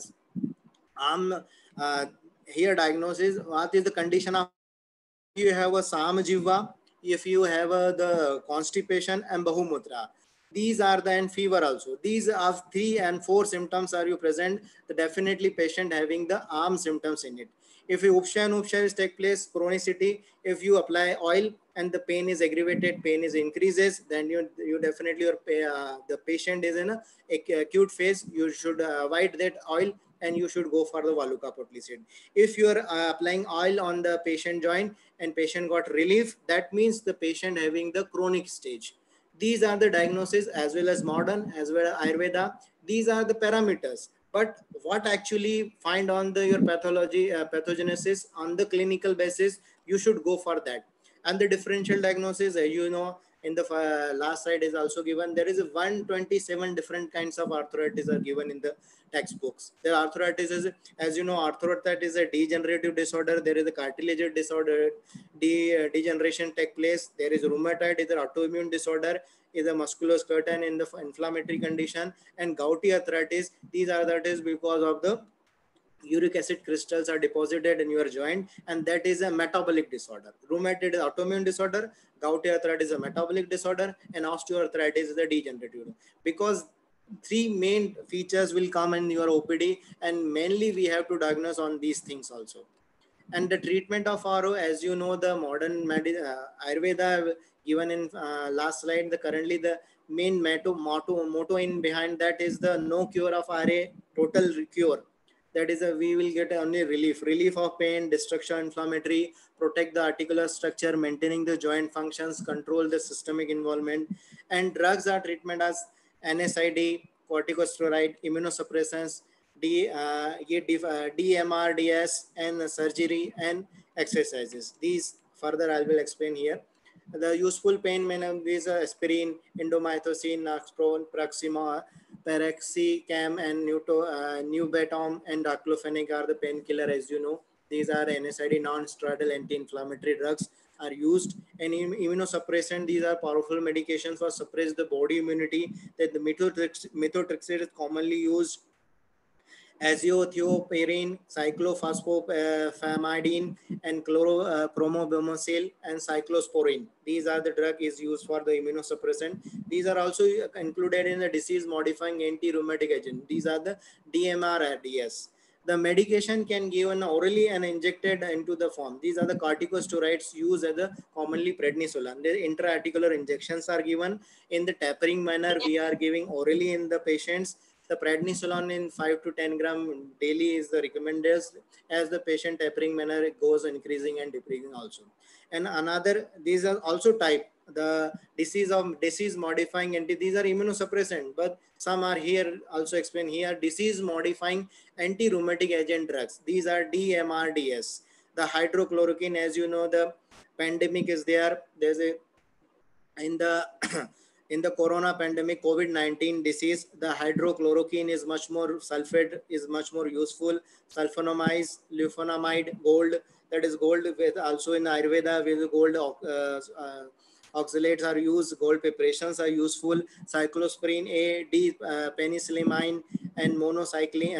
here diagnosis? What is the condition of? You have a Samjiva, if you have the constipation and Bahumutra. These are the, and fever also. These are 3 and 4 symptoms are you present, the definitely patient having the arm symptoms in it. If upshan is take place, chronicity, if you apply oil and the pain is aggravated, pain is increases, then you definitely the patient is in a acute phase. You should avoid that oil and you should go for the Valuka Potlicid. If you are applying oil on the patient joint and patient got relief, that means the patient having the chronic stage. These are the diagnoses as well as modern as well as Ayurveda. These are the parameters. But what actually find on the your pathology pathogenesis on the clinical basis, you should go for that. And the differential diagnosis, you know, in the last slide is also given. There is 127 different kinds of arthritis are given in the textbooks. The arthritis is, as you know, arthritis is a degenerative disorder. There is a cartilage disorder, degeneration take place. There is rheumatoid, is an autoimmune disorder, is a musculoskeletal in the inflammatory condition, and gouty arthritis. These arthritis because of the uric acid crystals are deposited in your joint, and that is a metabolic disorder. Rheumatoid is autoimmune disorder, gouty arthritis is a metabolic disorder, and osteoarthritis is a degenerative. Because three main features will come in your OPD, and mainly we have to diagnose on these things also. And the treatment of RO, as you know, the modern Ayurveda given in last slide, the currently the main motto in behind that is the no cure of RA, total cure. That is we will get only relief of pain, destruction, inflammatory, protect the articular structure, maintaining the joint functions, control the systemic involvement. And drugs are treatment as NSAID, corticosteroid, immunosuppressants, DMRDS, and surgery and exercises. These further I will explain here. The useful pain management is aspirin, indomethacin, naproxen, Proxima, Paroxicam, and Nubetom and diclofenac are the painkiller, as you know. These are NSAID, non-steroidal anti-inflammatory drugs are used. And immunosuppressant, these are powerful medications for suppress the body immunity. That the methotrexate is commonly used. Azothioperin, cyclophosphamidine, and chlorpromazine and cyclosporine. These are the drug is used for the immunosuppressant. These are also included in the disease-modifying anti-rheumatic agent. These are the DMRDS. The medication can given orally and injected into the form. These are the corticosteroids used as the commonly prednisolone. The intra-articular injections are given in the tapering manner. We are giving orally in the patients. The prednisolone in 5 to 10 gram daily is the recommended, as the patient tapering manner goes increasing and decreasing also. And another, these are also type, the disease modifying anti, these are immunosuppressant, but some are here also explained here, disease modifying anti-rheumatic agent drugs. These are DMRDS. The hydrochloroquine, as you know, the pandemic is there. There's a, in the in the corona pandemic, COVID-19 disease, the hydrochloroquine is much more, sulfate is much more useful. Sulfonamide, leufonamide, gold, that is gold with also in Ayurveda with gold oxalates are used, gold preparations are useful. Cyclosporine A, D, penicillamine, and minocycline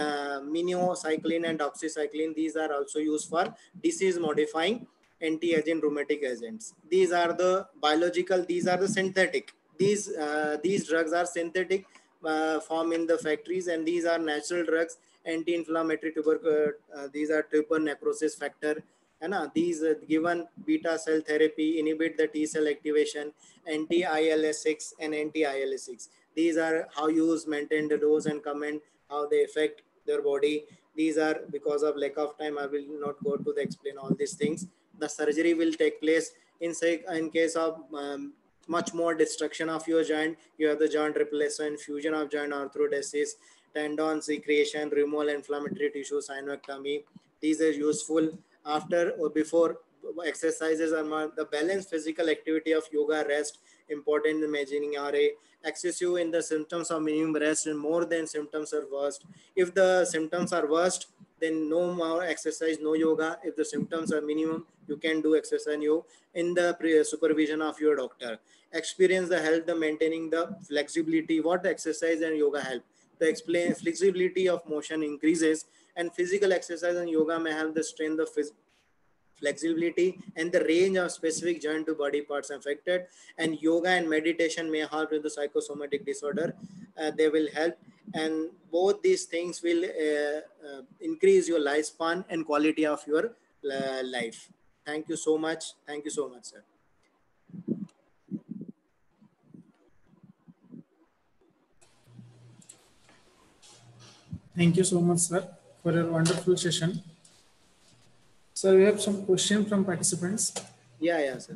and doxycycline, these are also used for disease modifying anti-agent rheumatic agents. These are the biological, these are the synthetic. These drugs are synthetic, form in the factories, and these are natural drugs, anti-inflammatory these are tuber necrosis factor. And these given beta cell therapy, inhibit the T cell activation, anti-IL-6 and anti-IL-6. These are how you maintain the dose and comment how they affect their body. These are, because of lack of time, I will not go to explain all these things. The surgery will take place in case of much more destruction of your joint. You have the joint replacement, fusion of joint arthrodesis, tendon secretion, removal inflammatory tissue, synoectomy. These are useful. After or before exercises are the balanced physical activity of yoga, rest, important in imagining RA, excessive in the symptoms of minimum rest, and more than symptoms are worst. If the symptoms are worst, then no more exercise, no yoga. If the symptoms are minimum, you can do exercise in the supervision of your doctor. Experience the help the maintaining the flexibility. What exercise and yoga help? The explain flexibility of motion increases, and physical exercise and yoga may help the strength of flexibility and the range of specific joint to body parts affected. And yoga and meditation may help with the psychosomatic disorder. They will help, and both these things will increase your lifespan and quality of your life. Thank you so much. Thank you so much, sir. Thank you so much, sir, for your wonderful session. Sir, we have some questions from participants. Yeah, sir.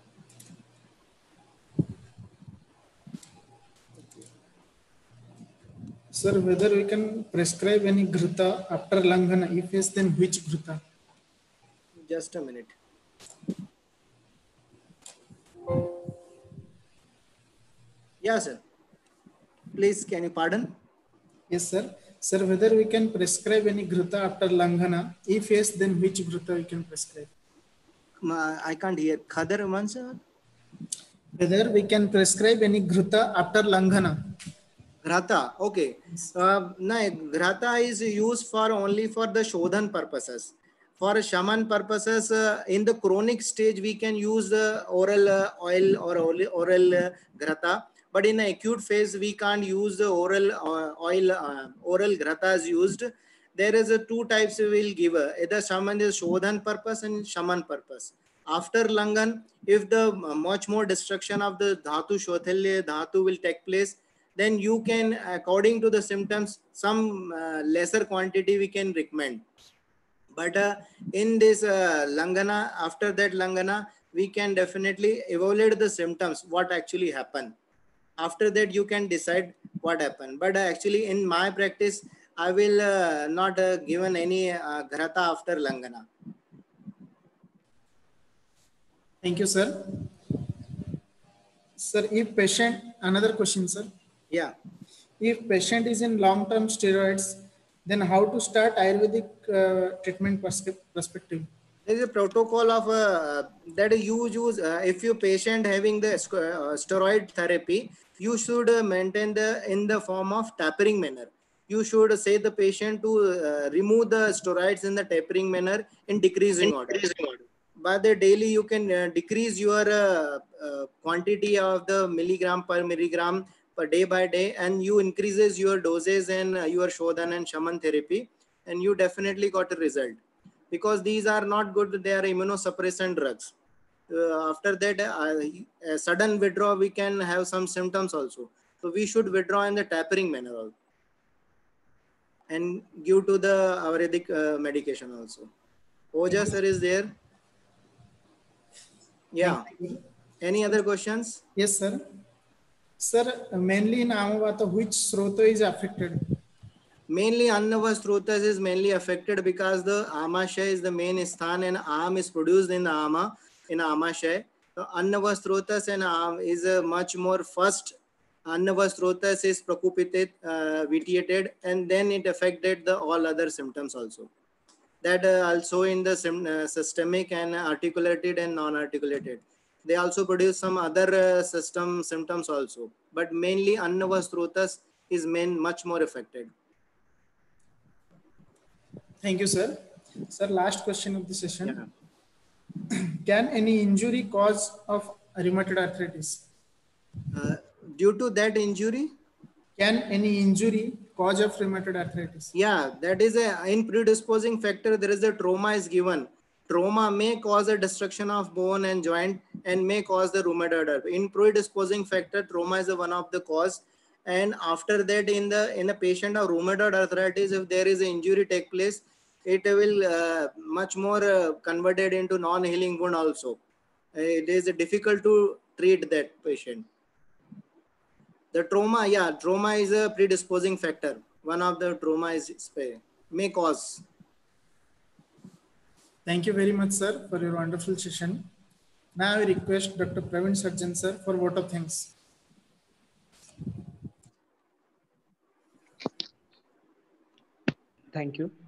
Sir, whether we can prescribe any Ghrita after Langhana? If yes, then which Ghrita? Just a minute. Yeah, sir. Please, can you pardon? Yes, sir. Sir, whether we can prescribe any Ghruta after Langhana? If yes, then which Ghruta we can prescribe? I can't hear. Khadar once. Whether we can prescribe any Ghruta after Langhana? Ghrata. Okay. No, Ghrata is used for only for the Shodhan purposes. For shaman purposes, in the chronic stage, we can use the oral oil or oral Ghrata. But in the acute phase, we can't use the oral oil. Oral Ghrata is used. There is a two types we will give. Either shaman is Shodhan purpose and shaman purpose. After Langan, if the much more destruction of the Dhatu Shodhalya Dhatu will take place, then you can, according to the symptoms, some lesser quantity we can recommend. But in this Langana, after that Langana, we can definitely evaluate the symptoms, what actually happened. After that, you can decide what happened. But actually, in my practice, I will not given any Ghrata after Langana. Thank you, sir. Sir, if patient, another question, sir. Yeah. If patient is in long-term steroids, then how to start Ayurvedic treatment perspective? There is a protocol of that you use if your patient having the steroid therapy, you should maintain the in the form of tapering manner. You should say the patient to remove the steroids in the tapering manner in decreasing order. By the daily, you can decrease your quantity of the milligram per milligram per day by day, and you increases your doses and your Shodhan and Shaman therapy, and you definitely got a result. Because these are not good, they are immunosuppressant drugs. After that, a sudden withdrawal, we can have some symptoms also. So we should withdraw in the tapering manner also, and give to the Ayurvedic medication also. Oja sir is there. Yeah. Any other questions? Yes, sir. Sir, mainly in Amavata, which Srota is affected? Mainly Annava Srotas is mainly affected because the Amashay is the main sthan and Am is produced in the Ama, in Amashay. So Annava Srotas and Am is a much more first. Annava Srotas is Prakupited, vitiated, and then it affected the all other symptoms also. That also in the systemic and articulated and non-articulated. They also produce some other system symptoms also. But mainly Annava Srotas is much more affected. Thank you, sir. Sir, last question of the session. Yeah. Can any injury cause of rheumatoid arthritis? Due to that injury? Can any injury cause of rheumatoid arthritis? Yeah, that is in predisposing factor. There is a trauma is given. Trauma may cause a destruction of bone and joint and may cause the rheumatoid arthritis. In predisposing factor, trauma is one of the cause. And after that, in a patient of rheumatoid arthritis, if there is an injury take place, it will much more converted into non-healing wound also. It is difficult to treat that patient. The trauma, yeah, trauma is a predisposing factor. One of the trauma is may cause. Thank you very much, sir, for your wonderful session. Now I request Dr. Praveen Sarjan, sir, for vote of thanks. Thank you.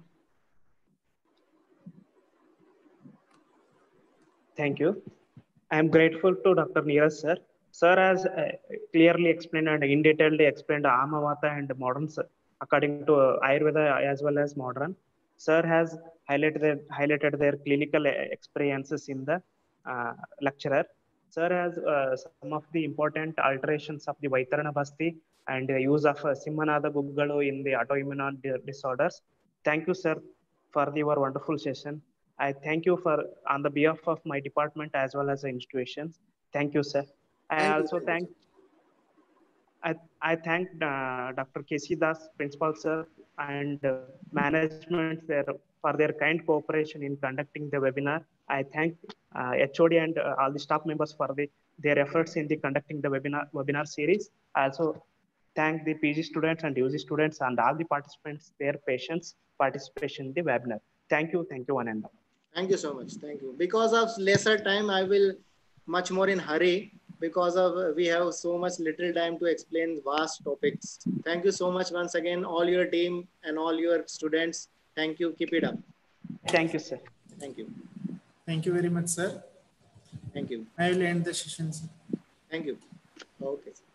Thank you. I am grateful to Dr. Neeraj, sir. Sir has clearly explained and in detail explained Amavata and modern, according to Ayurveda as well as modern. Sir has highlighted their clinical experiences in the lecturer. Sir has some of the important alterations of the Vaitarana Basti and the use of Simhanada Guggalu in the autoimmune disorders. Thank you, sir, for your wonderful session. I thank you for on the behalf of my department as well as the institutions. Thank you, sir. I also thank Dr. K.C. Das, principal sir, and management there for their kind cooperation in conducting the webinar. I thank HOD and all the staff members for their efforts in conducting the webinar series. I also thank the PG students and UG students and all the participants, their patience participation in the webinar. Thank you, one and all. Thank you so much. Thank you. Because of lesser time, I will much more in hurry. because of we have so much little time to explain vast topics. Thank you so much once again, all your team and all your students. Thank you. Keep it up. Thank you, sir. Thank you. Thank you very much, sir. Thank you. I will end the session, sir. Thank you. Okay.